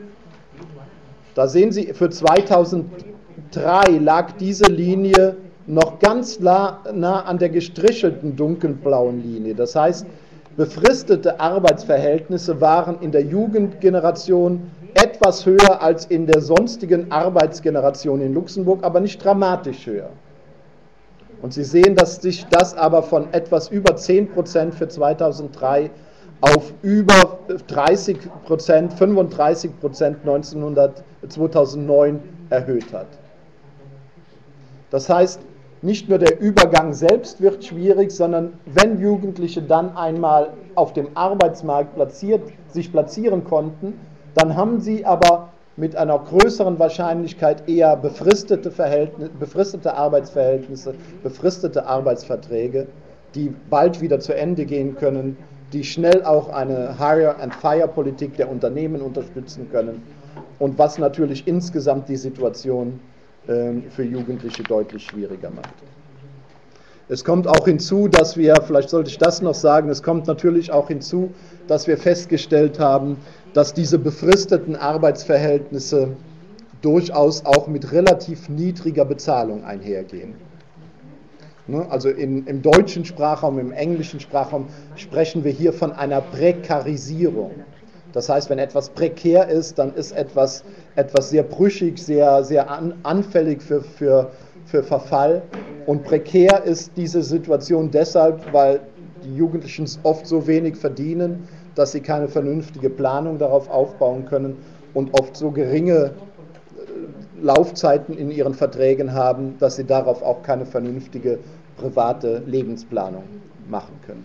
Da sehen Sie, für zweitausenddrei lag diese Linie noch ganz nah, nah an der gestrichelten dunkelblauen Linie. Das heißt, befristete Arbeitsverhältnisse waren in der Jugendgeneration etwas höher als in der sonstigen Arbeitsgeneration in Luxemburg, aber nicht dramatisch höher. Und Sie sehen, dass sich das aber von etwas über zehn Prozent für zweitausenddrei auf über dreißig Prozent, fünfunddreißig Prozent zweitausendneun erhöht hat. Das heißt, nicht nur der Übergang selbst wird schwierig, sondern wenn Jugendliche dann einmal auf dem Arbeitsmarkt platziert, sich platzieren konnten, dann haben sie aber mit einer größeren Wahrscheinlichkeit eher befristete, Verhältnisse, befristete Arbeitsverhältnisse, befristete Arbeitsverträge, die bald wieder zu Ende gehen können, die schnell auch eine Hire-and-Fire-Politik der Unternehmen unterstützen können und was natürlich insgesamt die Situation äh, für Jugendliche deutlich schwieriger macht. Es kommt auch hinzu, dass wir, vielleicht sollte ich das noch sagen, es kommt natürlich auch hinzu, dass wir festgestellt haben, dass diese befristeten Arbeitsverhältnisse durchaus auch mit relativ niedriger Bezahlung einhergehen. Also in, im deutschen Sprachraum, im englischen Sprachraum sprechen wir hier von einer Prekarisierung. Das heißt, wenn etwas prekär ist, dann ist etwas, etwas sehr brüchig, sehr, sehr an, anfällig für, für, für Verfall. Und prekär ist diese Situation deshalb, weil die Jugendlichen oft so wenig verdienen, dass sie keine vernünftige Planung darauf aufbauen können und oft so geringe Laufzeiten in ihren Verträgen haben, dass sie darauf auch keine vernünftige private Lebensplanung machen können.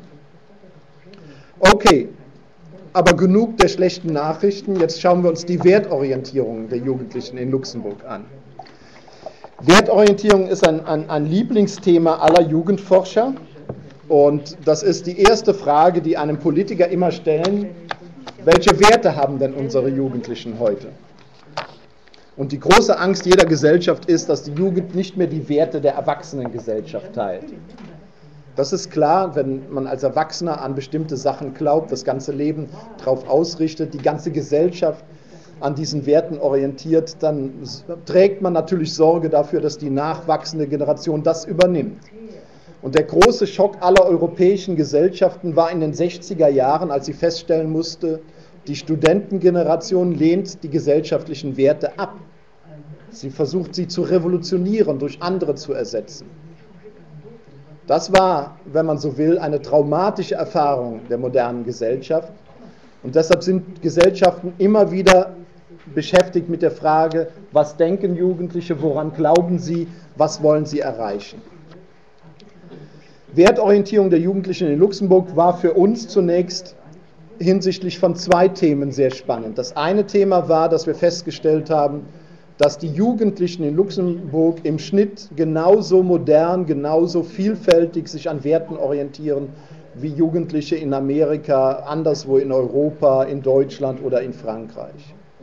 Okay, aber genug der schlechten Nachrichten. Jetzt schauen wir uns die Wertorientierung der Jugendlichen in Luxemburg an. Wertorientierung ist ein, ein, ein Lieblingsthema aller Jugendforscher. Und das ist die erste Frage, die einem Politiker immer stellen: Welche Werte haben denn unsere Jugendlichen heute? Und die große Angst jeder Gesellschaft ist, dass die Jugend nicht mehr die Werte der Erwachsenengesellschaft teilt. Das ist klar, wenn man als Erwachsener an bestimmte Sachen glaubt, das ganze Leben darauf ausrichtet, die ganze Gesellschaft an diesen Werten orientiert, dann trägt man natürlich Sorge dafür, dass die nachwachsende Generation das übernimmt. Und der große Schock aller europäischen Gesellschaften war in den sechziger Jahren, als sie feststellen musste, die Studentengeneration lehnt die gesellschaftlichen Werte ab. Sie versucht, sie zu revolutionieren, durch andere zu ersetzen. Das war, wenn man so will, eine traumatische Erfahrung der modernen Gesellschaft. Und deshalb sind Gesellschaften immer wieder beschäftigt mit der Frage, was denken Jugendliche, woran glauben sie, was wollen sie erreichen. Wertorientierung der Jugendlichen in Luxemburg war für uns zunächst hinsichtlich von zwei Themen sehr spannend. Das eine Thema war, dass wir festgestellt haben, dass die Jugendlichen in Luxemburg im Schnitt genauso modern, genauso vielfältig sich an Werten orientieren wie Jugendliche in Amerika, anderswo in Europa, in Deutschland oder in Frankreich.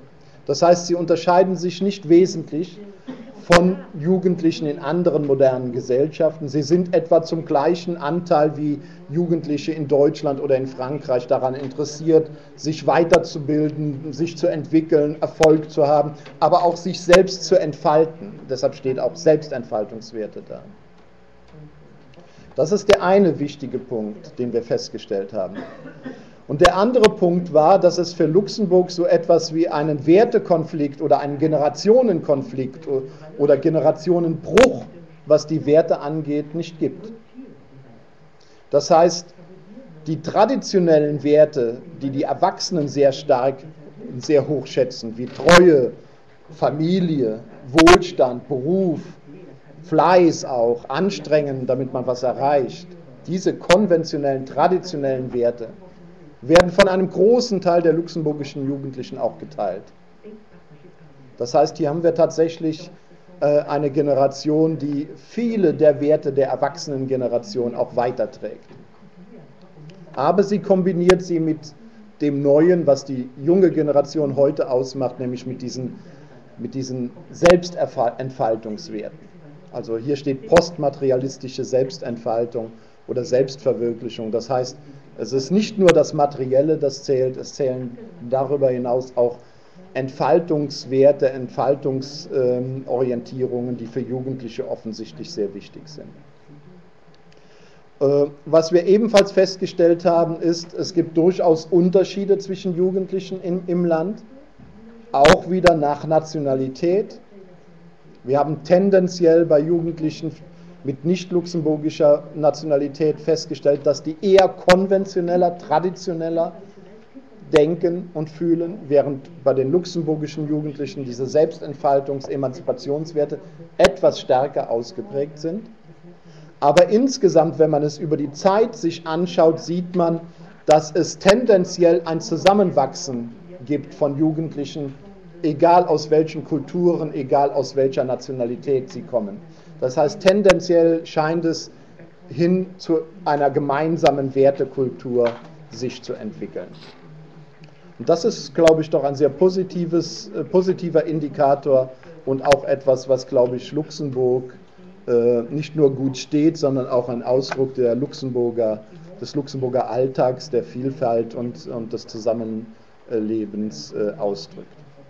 Das heißt, sie unterscheiden sich nicht wesentlich von Jugendlichen in anderen modernen Gesellschaften. Sie sind etwa zum gleichen Anteil wie Jugendliche in Deutschland oder in Frankreich daran interessiert, sich weiterzubilden, sich zu entwickeln, Erfolg zu haben, aber auch sich selbst zu entfalten. Deshalb steht auch Selbstentfaltungswerte da. Das ist der eine wichtige Punkt, den wir festgestellt haben. Und der andere Punkt war, dass es für Luxemburg so etwas wie einen Wertekonflikt oder einen Generationenkonflikt oder Generationenbruch, was die Werte angeht, nicht gibt. Das heißt, die traditionellen Werte, die die Erwachsenen sehr stark, sehr hoch schätzen, wie Treue, Familie, Wohlstand, Beruf, Fleiß auch, Anstrengen, damit man was erreicht, diese konventionellen, traditionellen Werte werden von einem großen Teil der luxemburgischen Jugendlichen auch geteilt. Das heißt, hier haben wir tatsächlich äh, eine Generation, die viele der Werte der Erwachsenengeneration auch weiterträgt. Aber sie kombiniert sie mit dem Neuen, was die junge Generation heute ausmacht, nämlich mit diesen, mit diesen Selbstentfaltungswerten. Also hier steht postmaterialistische Selbstentfaltung oder Selbstverwirklichung. Das heißt, es ist nicht nur das Materielle, das zählt, es zählen darüber hinaus auch Entfaltungswerte, Entfaltungsorientierungen, die für Jugendliche offensichtlich sehr wichtig sind. Was wir ebenfalls festgestellt haben, ist, es gibt durchaus Unterschiede zwischen Jugendlichen im, im Land, auch wieder nach Nationalität. Wir haben tendenziell bei Jugendlichen mit nicht-luxemburgischer Nationalität festgestellt, dass die eher konventioneller, traditioneller denken und fühlen, während bei den luxemburgischen Jugendlichen diese Selbstentfaltungs-, Emanzipationswerte etwas stärker ausgeprägt sind. Aber insgesamt, wenn man es über die Zeit sich anschaut, sieht man, dass es tendenziell ein Zusammenwachsen gibt von Jugendlichen, egal aus welchen Kulturen, egal aus welcher Nationalität sie kommen. Das heißt, tendenziell scheint es hin zu einer gemeinsamen Wertekultur sich zu entwickeln. Und das ist, glaube ich, doch ein sehr positives, äh, positiver Indikator und auch etwas, was, glaube ich, Luxemburg äh, nicht nur gut steht, sondern auch ein Ausdruck der Luxemburger, des Luxemburger Alltags, der Vielfalt und, und des Zusammenlebens äh, ausdrückt.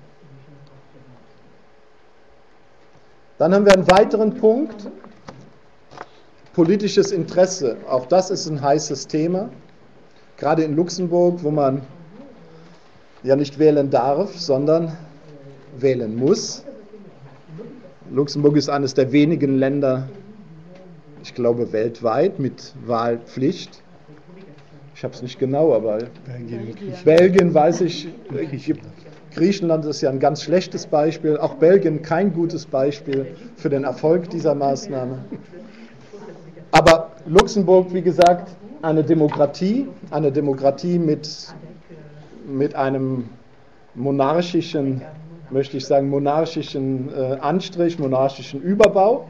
Dann haben wir einen weiteren Punkt, politisches Interesse. Auch das ist ein heißes Thema, gerade in Luxemburg, wo man ja nicht wählen darf, sondern wählen muss. Luxemburg ist eines der wenigen Länder, ich glaube weltweit, mit Wahlpflicht. Ich habe es nicht genau, aber Belgien, Belgien weiß ich, gibt. Griechenland ist ja ein ganz schlechtes Beispiel, auch Belgien kein gutes Beispiel für den Erfolg dieser Maßnahme. Aber Luxemburg, wie gesagt, eine Demokratie, eine Demokratie mit, mit einem monarchischen, möchte ich sagen, monarchischen äh, Anstrich, monarchischen Überbau.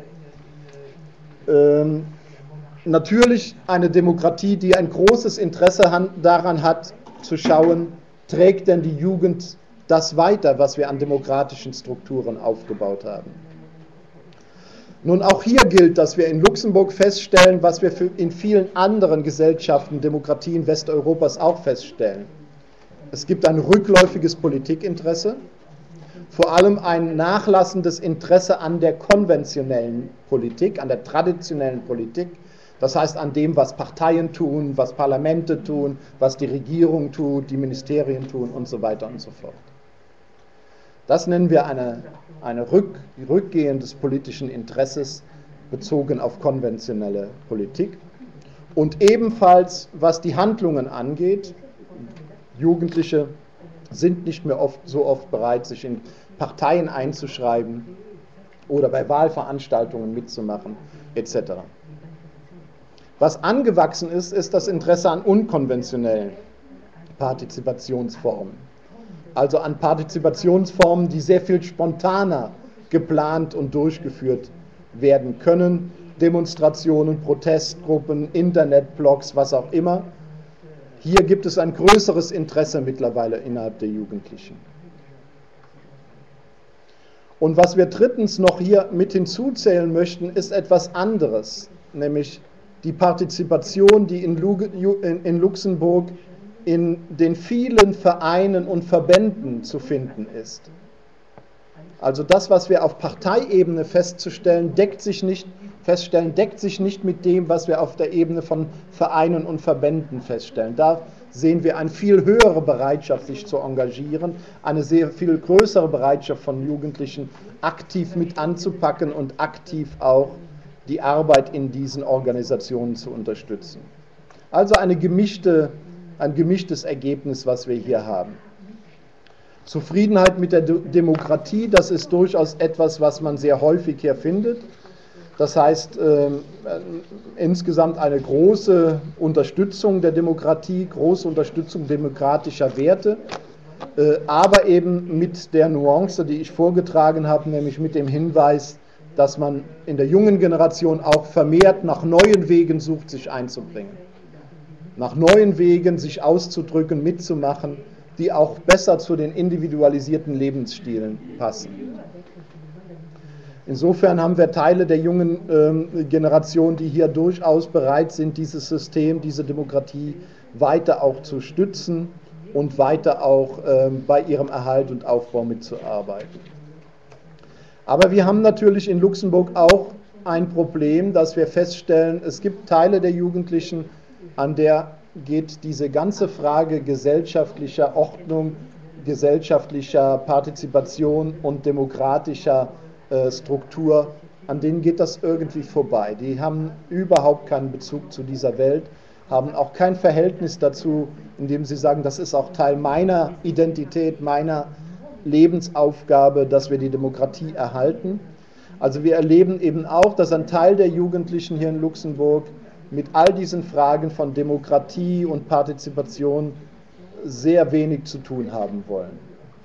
Ähm, natürlich eine Demokratie, die ein großes Interesse han- daran hat, zu schauen, trägt denn die Jugend das weiter, was wir an demokratischen Strukturen aufgebaut haben. Nun, auch hier gilt, dass wir in Luxemburg feststellen, was wir für in vielen anderen Gesellschaften, Demokratien Westeuropas auch feststellen. Es gibt ein rückläufiges Politikinteresse, vor allem ein nachlassendes Interesse an der konventionellen Politik, an der traditionellen Politik, das heißt an dem, was Parteien tun, was Parlamente tun, was die Regierung tut, die Ministerien tun und so weiter und so fort. Das nennen wir eine, eine Rück, Rückgehen des politischen Interesses bezogen auf konventionelle Politik. Und ebenfalls, was die Handlungen angeht, Jugendliche sind nicht mehr oft, so oft bereit, sich in Parteien einzuschreiben oder bei Wahlveranstaltungen mitzumachen, et cetera. Was angewachsen ist, ist das Interesse an unkonventionellen Partizipationsformen. Also an Partizipationsformen, die sehr viel spontaner geplant und durchgeführt werden können. Demonstrationen, Protestgruppen, Internetblogs, was auch immer. Hier gibt es ein größeres Interesse mittlerweile innerhalb der Jugendlichen. Und was wir drittens noch hier mit hinzuzählen möchten, ist etwas anderes, nämlich die Partizipation, die in, Lu in, in Luxemburg in den vielen Vereinen und Verbänden zu finden ist. Also das, was wir auf Parteiebene festzustellen, deckt sich nicht, feststellen, deckt sich nicht mit dem, was wir auf der Ebene von Vereinen und Verbänden feststellen. Da sehen wir eine viel höhere Bereitschaft, sich zu engagieren, eine sehr viel größere Bereitschaft von Jugendlichen, aktiv mit anzupacken und aktiv auch die Arbeit in diesen Organisationen zu unterstützen. Also eine gemischte, ein gemischtes Ergebnis, was wir hier haben. Zufriedenheit mit der Demokratie, das ist durchaus etwas, was man sehr häufig hier findet. Das heißt, äh, äh, insgesamt eine große Unterstützung der Demokratie, große Unterstützung demokratischer Werte, äh, aber eben mit der Nuance, die ich vorgetragen habe, nämlich mit dem Hinweis, dass man in der jungen Generation auch vermehrt nach neuen Wegen sucht, sich einzubringen. Nach neuen Wegen, sich auszudrücken, mitzumachen, die auch besser zu den individualisierten Lebensstilen passen. Insofern haben wir Teile der jungen äh, Generation, die hier durchaus bereit sind, dieses System, diese Demokratie weiter auch zu stützen und weiter auch äh, bei ihrem Erhalt und Aufbau mitzuarbeiten. Aber wir haben natürlich in Luxemburg auch ein Problem, dass wir feststellen, es gibt Teile der Jugendlichen, an der geht diese ganze Frage gesellschaftlicher Ordnung, gesellschaftlicher Partizipation und demokratischer Struktur, an denen geht das irgendwie vorbei. Die haben überhaupt keinen Bezug zu dieser Welt, haben auch kein Verhältnis dazu, indem sie sagen, das ist auch Teil meiner Identität, meiner Lebensaufgabe, dass wir die Demokratie erhalten. Also wir erleben eben auch, dass ein Teil der Jugendlichen hier in Luxemburg mit all diesen Fragen von Demokratie und Partizipation sehr wenig zu tun haben wollen.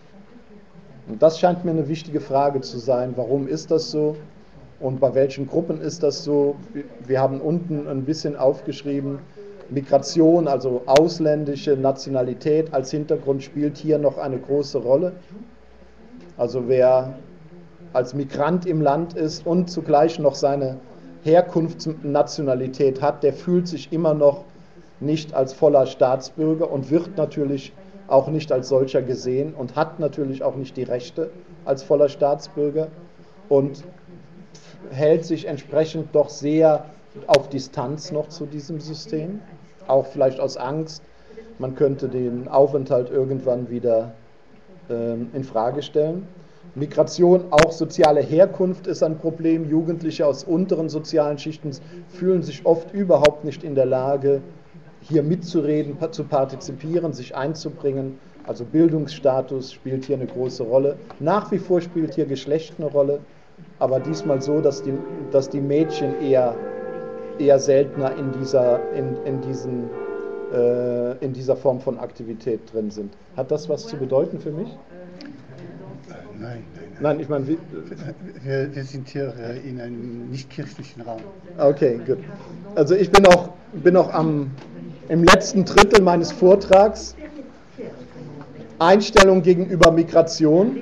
Und das scheint mir eine wichtige Frage zu sein. Warum ist das so? Und bei welchen Gruppen ist das so? Wir haben unten ein bisschen aufgeschrieben, Migration, also ausländische Nationalität als Hintergrund spielt hier noch eine große Rolle. Also wer als Migrant im Land ist und zugleich noch seine Herkunftsnationalität hat, der fühlt sich immer noch nicht als voller Staatsbürger und wird natürlich auch nicht als solcher gesehen und hat natürlich auch nicht die Rechte als voller Staatsbürger und hält sich entsprechend doch sehr auf Distanz noch zu diesem System, auch vielleicht aus Angst, man könnte den Aufenthalt irgendwann wieder ähm, in Frage stellen. Migration, auch soziale Herkunft ist ein Problem. Jugendliche aus unteren sozialen Schichten fühlen sich oft überhaupt nicht in der Lage, hier mitzureden, zu partizipieren, sich einzubringen. Also Bildungsstatus spielt hier eine große Rolle. Nach wie vor spielt hier Geschlecht eine Rolle, aber diesmal so, dass die, dass die Mädchen eher, eher seltener in dieser, in, in, diesen, äh, in dieser Form von Aktivität drin sind. Hat das was zu bedeuten für mich? Nein, nein, nein. Nein, ich meine, wir, wir, wir sind hier in einem nicht kirchlichen Raum. Okay, gut. Also ich bin auch, bin auch am, im letzten Drittel meines Vortrags. Einstellung gegenüber Migration.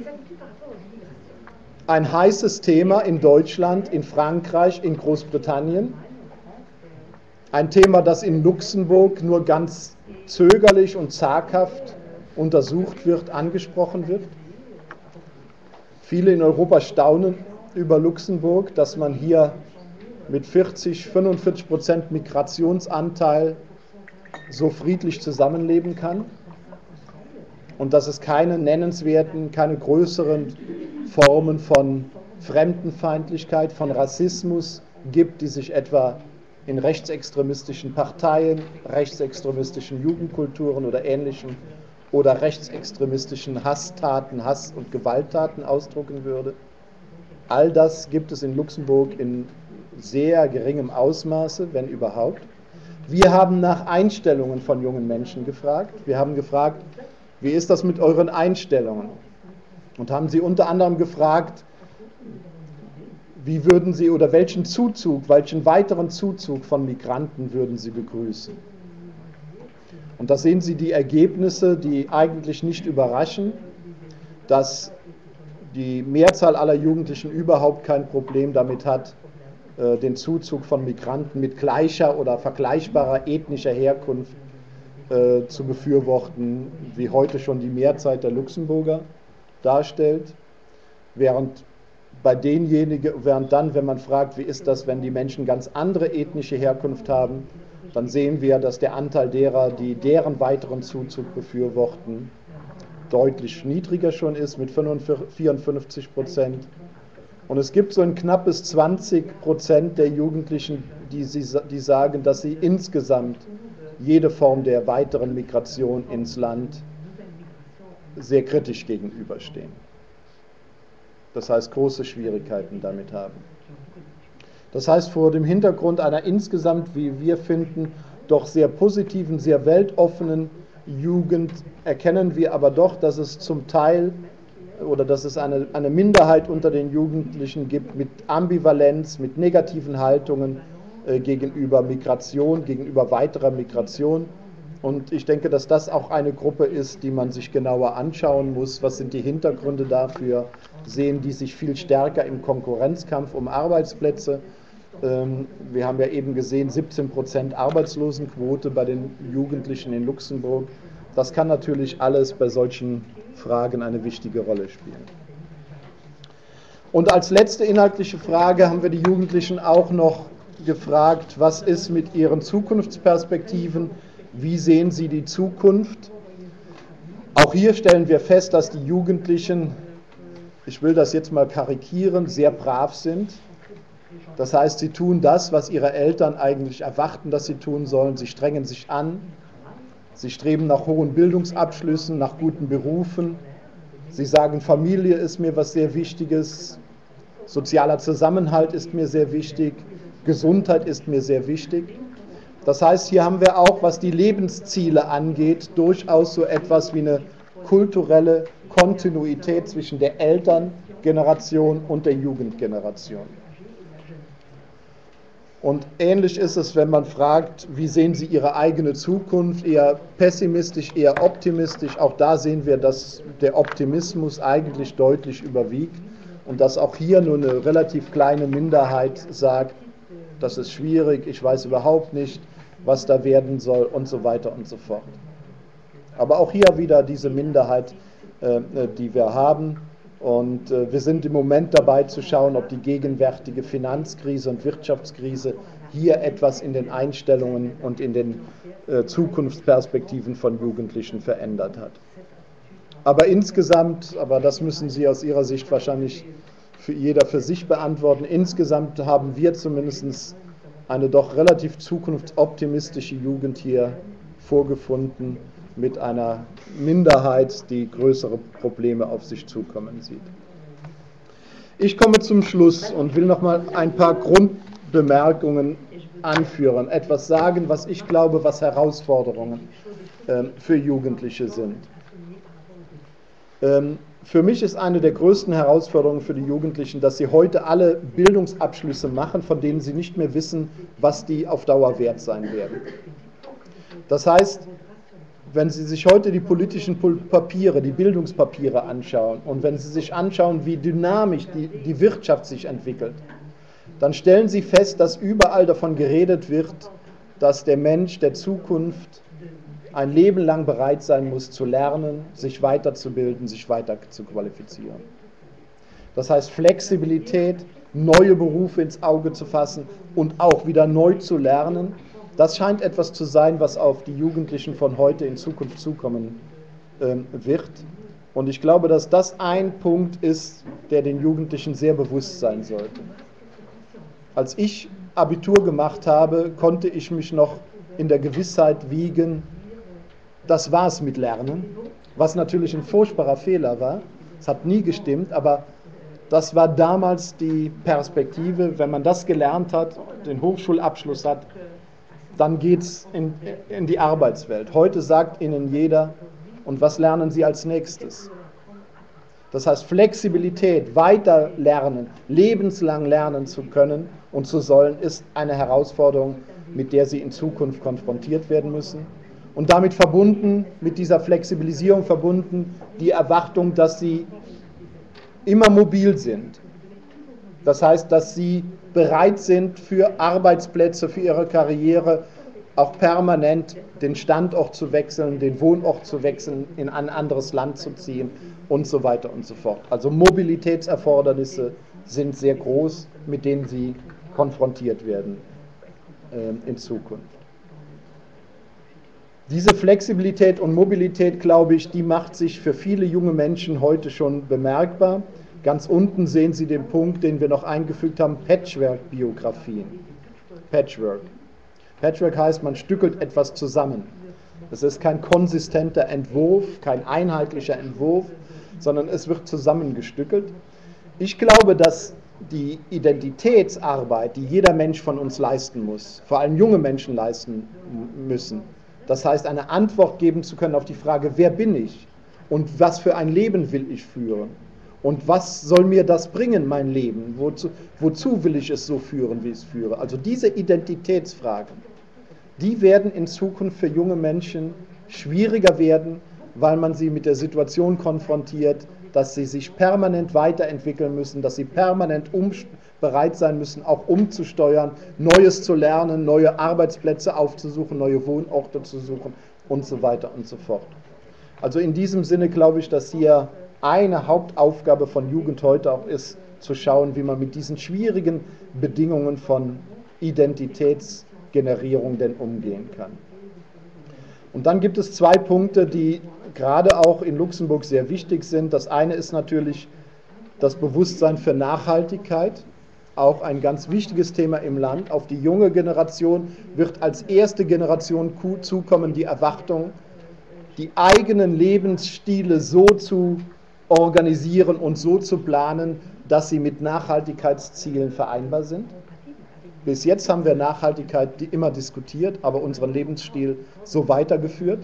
Ein heißes Thema in Deutschland, in Frankreich, in Großbritannien. Ein Thema, das in Luxemburg nur ganz zögerlich und zaghaft untersucht wird, angesprochen wird. Viele in Europa staunen über Luxemburg, dass man hier mit vierzig, fünfundvierzig Prozent Migrationsanteil so friedlich zusammenleben kann und dass es keine nennenswerten, keine größeren Formen von Fremdenfeindlichkeit, von Rassismus gibt, die sich etwa in rechtsextremistischen Parteien, rechtsextremistischen Jugendkulturen oder Ähnlichem oder rechtsextremistischen Hasstaten, Hass- und Gewalttaten ausdrücken würde. All das gibt es in Luxemburg in sehr geringem Ausmaße, wenn überhaupt. Wir haben nach Einstellungen von jungen Menschen gefragt. Wir haben gefragt, wie ist das mit euren Einstellungen? Und haben sie unter anderem gefragt, wie würden sie oder welchen Zuzug, welchen weiteren Zuzug von Migranten würden sie begrüßen? Und da sehen Sie die Ergebnisse, die eigentlich nicht überraschen, dass die Mehrzahl aller Jugendlichen überhaupt kein Problem damit hat, den Zuzug von Migranten mit gleicher oder vergleichbarer ethnischer Herkunft äh, zu befürworten, wie heute schon die Mehrzahl der Luxemburger darstellt. Während bei denjenigen, während dann, wenn man fragt, wie ist das, wenn die Menschen ganz andere ethnische Herkunft haben, dann sehen wir, dass der Anteil derer, die deren weiteren Zuzug befürworten, deutlich niedriger schon ist, mit vierundfünfzig Prozent. Und es gibt so ein knappes zwanzig Prozent der Jugendlichen, die, sie, die sagen, dass sie insgesamt jede Form der weiteren Migration ins Land sehr kritisch gegenüberstehen. Das heißt, große Schwierigkeiten damit haben. Das heißt, vor dem Hintergrund einer insgesamt, wie wir finden, doch sehr positiven, sehr weltoffenen Jugend erkennen wir aber doch, dass es zum Teil oder dass es eine, eine Minderheit unter den Jugendlichen gibt mit Ambivalenz, mit negativen Haltungen äh, gegenüber Migration, gegenüber weiterer Migration. Und ich denke, dass das auch eine Gruppe ist, die man sich genauer anschauen muss. Was sind die Hintergründe dafür? Sehen die sich viel stärker im Konkurrenzkampf um Arbeitsplätze? Ähm, wir haben ja eben gesehen, siebzehn Prozent Arbeitslosenquote bei den Jugendlichen in Luxemburg. Das kann natürlich alles bei solchen Fragen eine wichtige Rolle spielen. Und als letzte inhaltliche Frage haben wir die Jugendlichen auch noch gefragt, was ist mit ihren Zukunftsperspektiven, wie sehen sie die Zukunft? Auch hier stellen wir fest, dass die Jugendlichen, ich will das jetzt mal karikieren, sehr brav sind. Das heißt, sie tun das, was ihre Eltern eigentlich erwarten, dass sie tun sollen. Sie strengen sich an. Sie streben nach hohen Bildungsabschlüssen, nach guten Berufen. Sie sagen, Familie ist mir was sehr Wichtiges, sozialer Zusammenhalt ist mir sehr wichtig, Gesundheit ist mir sehr wichtig. Das heißt, hier haben wir auch, was die Lebensziele angeht, durchaus so etwas wie eine kulturelle Kontinuität zwischen der Elterngeneration und der Jugendgeneration. Und ähnlich ist es, wenn man fragt, wie sehen Sie Ihre eigene Zukunft, eher pessimistisch, eher optimistisch. Auch da sehen wir, dass der Optimismus eigentlich deutlich überwiegt und dass auch hier nur eine relativ kleine Minderheit sagt, das ist schwierig, ich weiß überhaupt nicht, was da werden soll und so weiter und so fort. Aber auch hier wieder diese Minderheit, die wir haben. Und äh, wir sind im Moment dabei zu schauen, ob die gegenwärtige Finanzkrise und Wirtschaftskrise hier etwas in den Einstellungen und in den äh, Zukunftsperspektiven von Jugendlichen verändert hat. Aber insgesamt, aber das müssen Sie aus Ihrer Sicht wahrscheinlich für jeder für sich beantworten, insgesamt haben wir zumindest eine doch relativ zukunftsoptimistische Jugend hier vorgefunden, mit einer Minderheit, die größere Probleme auf sich zukommen sieht. Ich komme zum Schluss und will noch mal ein paar Grundbemerkungen anführen, etwas sagen, was ich glaube, was Herausforderungen äh, für Jugendliche sind. Ähm, für mich ist eine der größten Herausforderungen für die Jugendlichen, dass sie heute alle Bildungsabschlüsse machen, von denen sie nicht mehr wissen, was die auf Dauer wert sein werden. Das heißt, wenn Sie sich heute die politischen Papiere, die Bildungspapiere anschauen und wenn Sie sich anschauen, wie dynamisch die, die Wirtschaft sich entwickelt, dann stellen Sie fest, dass überall davon geredet wird, dass der Mensch der Zukunft ein Leben lang bereit sein muss zu lernen, sich weiterzubilden, sich weiter zu qualifizieren. Das heißt Flexibilität, neue Berufe ins Auge zu fassen und auch wieder neu zu lernen. Das scheint etwas zu sein, was auf die Jugendlichen von heute in Zukunft zukommen ähm, wird. Und ich glaube, dass das ein Punkt ist, der den Jugendlichen sehr bewusst sein sollte. Als ich Abitur gemacht habe, konnte ich mich noch in der Gewissheit wiegen, das war's mit Lernen, was natürlich ein furchtbarer Fehler war. Es hat nie gestimmt, aber das war damals die Perspektive. Wenn man das gelernt hat, den Hochschulabschluss hat, dann geht es in, in die Arbeitswelt. Heute sagt Ihnen jeder, und was lernen Sie als nächstes? Das heißt, Flexibilität, weiter lernen, lebenslang lernen zu können und zu sollen, ist eine Herausforderung, mit der Sie in Zukunft konfrontiert werden müssen. Und damit verbunden, mit dieser Flexibilisierung verbunden, die Erwartung, dass Sie immer mobil sind. Das heißt, dass sie bereit sind, für Arbeitsplätze, für ihre Karriere auch permanent den Standort zu wechseln, den Wohnort zu wechseln, in ein anderes Land zu ziehen und so weiter und so fort. Also Mobilitätserfordernisse sind sehr groß, mit denen sie konfrontiert werden äh, in Zukunft. Diese Flexibilität und Mobilität, glaube ich, die macht sich für viele junge Menschen heute schon bemerkbar. Ganz unten sehen Sie den Punkt, den wir noch eingefügt haben, Patchwork-Biografien. Patchwork. Patchwork heißt, man stückelt etwas zusammen. Es ist kein konsistenter Entwurf, kein einheitlicher Entwurf, sondern es wird zusammengestückelt. Ich glaube, dass die Identitätsarbeit, die jeder Mensch von uns leisten muss, vor allem junge Menschen leisten müssen, das heißt, eine Antwort geben zu können auf die Frage, wer bin ich und was für ein Leben will ich führen und was soll mir das bringen, mein Leben, wozu, wozu will ich es so führen, wie ich es führe. Also diese Identitätsfragen, die werden in Zukunft für junge Menschen schwieriger werden, weil man sie mit der Situation konfrontiert, dass sie sich permanent weiterentwickeln müssen, dass sie permanent um, bereit sein müssen, auch umzusteuern, Neues zu lernen, neue Arbeitsplätze aufzusuchen, neue Wohnorte zu suchen und so weiter und so fort. Also in diesem Sinne glaube ich, dass hier eine Hauptaufgabe von Jugend heute auch ist, zu schauen, wie man mit diesen schwierigen Bedingungen von Identitätsgenerierung denn umgehen kann. Und dann gibt es zwei Punkte, die gerade auch in Luxemburg sehr wichtig sind. Das eine ist natürlich das Bewusstsein für Nachhaltigkeit, auch ein ganz wichtiges Thema im Land. Auf die junge Generation wird als erste Generation zukommen die Erwartung, die eigenen Lebensstile so zu organisieren und so zu planen, dass sie mit Nachhaltigkeitszielen vereinbar sind. Bis jetzt haben wir Nachhaltigkeit immer diskutiert, aber unseren Lebensstil so weitergeführt.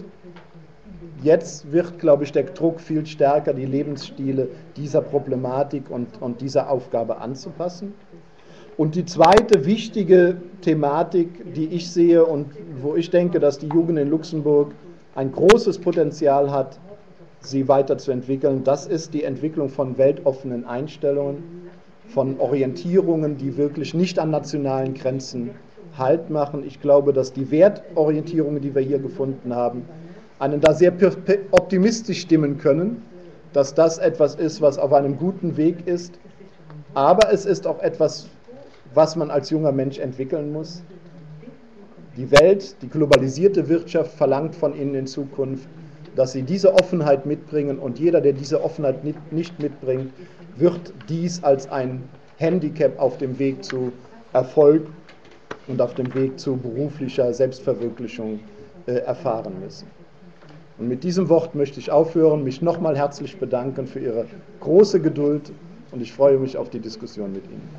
Jetzt wird, glaube ich, der Druck viel stärker, die Lebensstile dieser Problematik und, und dieser Aufgabe anzupassen. Und die zweite wichtige Thematik, die ich sehe und wo ich denke, dass die Jugend in Luxemburg ein großes Potenzial hat, sie weiterzuentwickeln, das ist die Entwicklung von weltoffenen Einstellungen, von Orientierungen, die wirklich nicht an nationalen Grenzen Halt machen. Ich glaube, dass die Wertorientierungen, die wir hier gefunden haben, einen da sehr optimistisch stimmen können, dass das etwas ist, was auf einem guten Weg ist. Aber es ist auch etwas, was man als junger Mensch entwickeln muss. Die Welt, die globalisierte Wirtschaft verlangt von ihnen in Zukunft, dass sie diese Offenheit mitbringen und jeder, der diese Offenheit nicht mitbringt, wird dies als ein Handicap auf dem Weg zu Erfolg und auf dem Weg zu beruflicher Selbstverwirklichung äh, erfahren müssen. Und mit diesem Wort möchte ich aufhören, mich nochmal herzlich bedanken für Ihre große Geduld und ich freue mich auf die Diskussion mit Ihnen.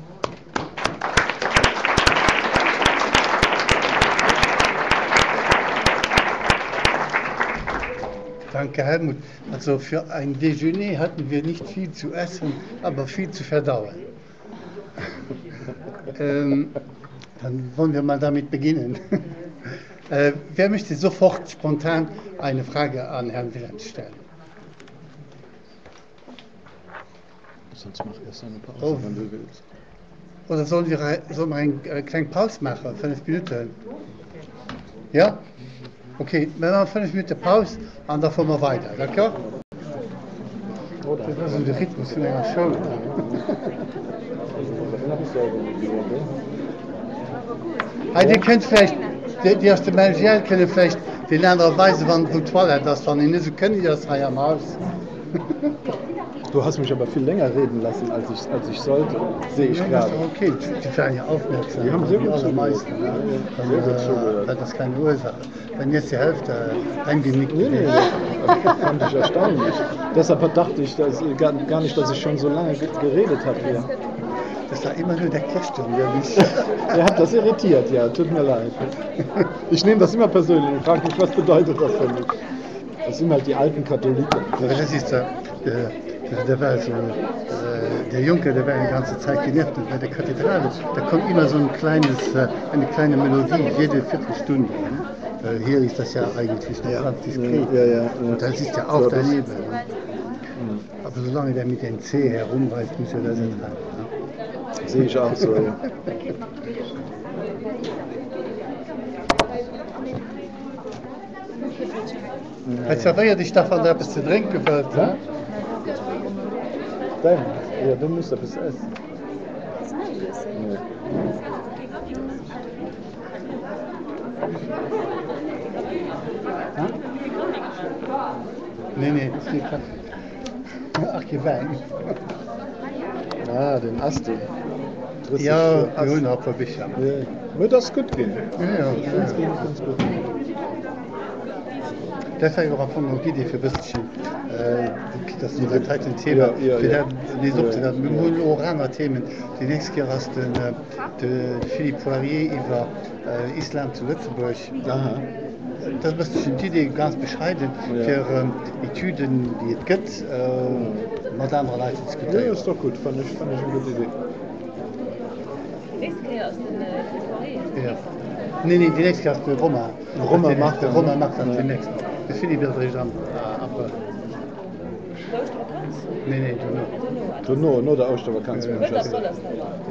Danke, Helmut. Also für ein Déjeuner hatten wir nicht viel zu essen, aber viel zu verdauen. ähm, dann wollen wir mal damit beginnen. äh, wer möchte sofort spontan eine Frage an Herrn Willems stellen? Sonst mach erst eine Pause, Oh. wenn du willst. Oder sollen wir, sollen wir einen äh, kleinen Pause machen, fünf Minuten? Ja? Okay, wir machen fünf Minuten Pause und dann fahren wir weiter, d'accord? Das ist der Rhythmus von einer Show. Hey, ihr könnt vielleicht, die, die aus dem Belgial können vielleicht den anderen weisen, wann du Toilette das dann nicht so können, die das hier am Haus. Du hast mich aber viel länger reden lassen, als ich, als ich sollte, sehe ich Ja, gerade. das ist okay, die werden ja aufmerksam. Die haben sehr gut allermeisten. zugehört. Ja. Ja, sehr gut zugehört. Dann, äh, das ist keine Ursache. Wenn jetzt die Hälfte äh, eingenickt Nee, nee, wird. das fand ich erstaunlich. Deshalb dachte ich dass, gar, gar nicht, dass ich schon so lange ge- geredet habe hier. Das war immer nur der Christian, der mich. Ihr habt das irritiert, ja, tut mir leid. Ich nehme das immer persönlich und frage mich, was bedeutet das für mich? Das sind halt die alten Katholiken. Aber das ist der, der, der war so, äh, der Junker, der war eine ganze Zeit genervt und bei der Kathedrale, da kommt immer so ein kleines, äh, eine kleine Melodie, jede Viertelstunde. Ne? Äh, hier ist das ja eigentlich noch Ja. ganz diskret. Ja, ja, ja. Und das ist ja auch So, das- daneben. Ne? Aber solange der mit dem C herumreist, muss er das nicht rein. Ne? Sehe ich auch so. Ja. Reservier dich davon, da etwas zu trinken wird. Ne? Dann, ja, du musst etwas essen. Nee. Nee, nee, das geht nicht. Ach, je Wein. Ah, den Asti. Ja, wir holen auch ein bisschen. Ja, wird das gut gehen. Ja, ja. Ganz gut, ganz gut. Das war auch von der Idee für ein bisschen, äh, das ist ein Teil Thema. Ja, ja, ja. Die Sucht, Ja. wir wollen auch andere Themen. Die nächste Jahr hast du den, den Philippe Poirier über äh, Islam zu Lützeburg. Aha. Das ist eine Idee ganz bescheiden Ja. für ähm, Etüden, die es gibt, äh, mit anderen Leuten zu Ja, diskutieren. ist doch gut. Fand ich, fand ich eine gute Idee. Nächste Jahr aus den äh, Ja. Nee, nee, die nächste Jahr ist der Roma. Roma Der- macht der dann. Roma macht dann Ja. die nächste. Das finde ich wirklich am äh, April. Ostervakanz? Nee, nee, du noch. So, nur, nur der Ostervakanz. Ja. Ja. Wird das soll das dann machen.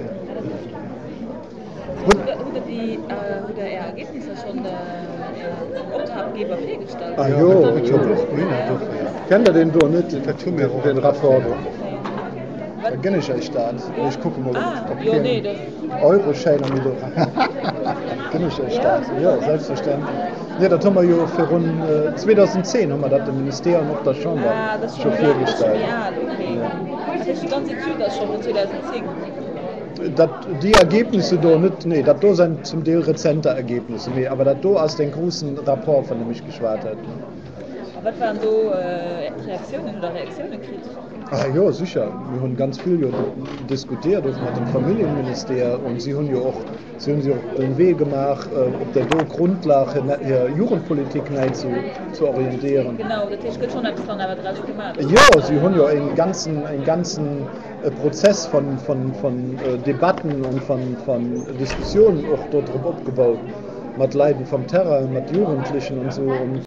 Oder die, äh, oder er Ergebnisse schon der äh, Auftraggeber vorgestellt. Ah, Ja, jo, das wird jo. schon was grüner, doch, ja. Kennt ihr den da nicht? Den, Der tut mir auch den was. Rapport. Was? Da kenne ich euch da. Ich gucke mal, Ah, ob ja, ihr nee, das. Euro-Scheine mit kenne ich euch da. Ja, selbstverständlich. Ja, das haben wir ja für rund äh, zweitausendzehn haben wir das im Ministerium noch da schon, Ah, das ist schon schon ja, das ist schon vorgestellt. ja, okay. Das ist die ganze Tür, das schon in zweitausendzehn. Dat, die Ergebnisse da nicht, nee, das da sind zum Teil rezente Ergebnisse, nee, aber das da aus den großen Rapport, von dem ich geschwärzt habe. Aber was waren so äh, Reaktionen oder Reaktionen gekriegt? Ah ja, sicher. Wir haben ganz viel ja diskutiert auch mit dem Familienministerium und sie haben ja auch, sie haben sich auch den Weg gemacht, äh, ob der da Grundlage der Jugendpolitik neu zu, zu orientieren. Genau, das ist schon etwas von aber draus gemacht. Ja, sie haben ja einen ganzen, einen ganzen äh, Prozess von, von, von äh, Debatten und von, von Diskussionen auch dort drauf aufgebaut. Mit Leuten vom Terror, mit Jugendlichen und so. Und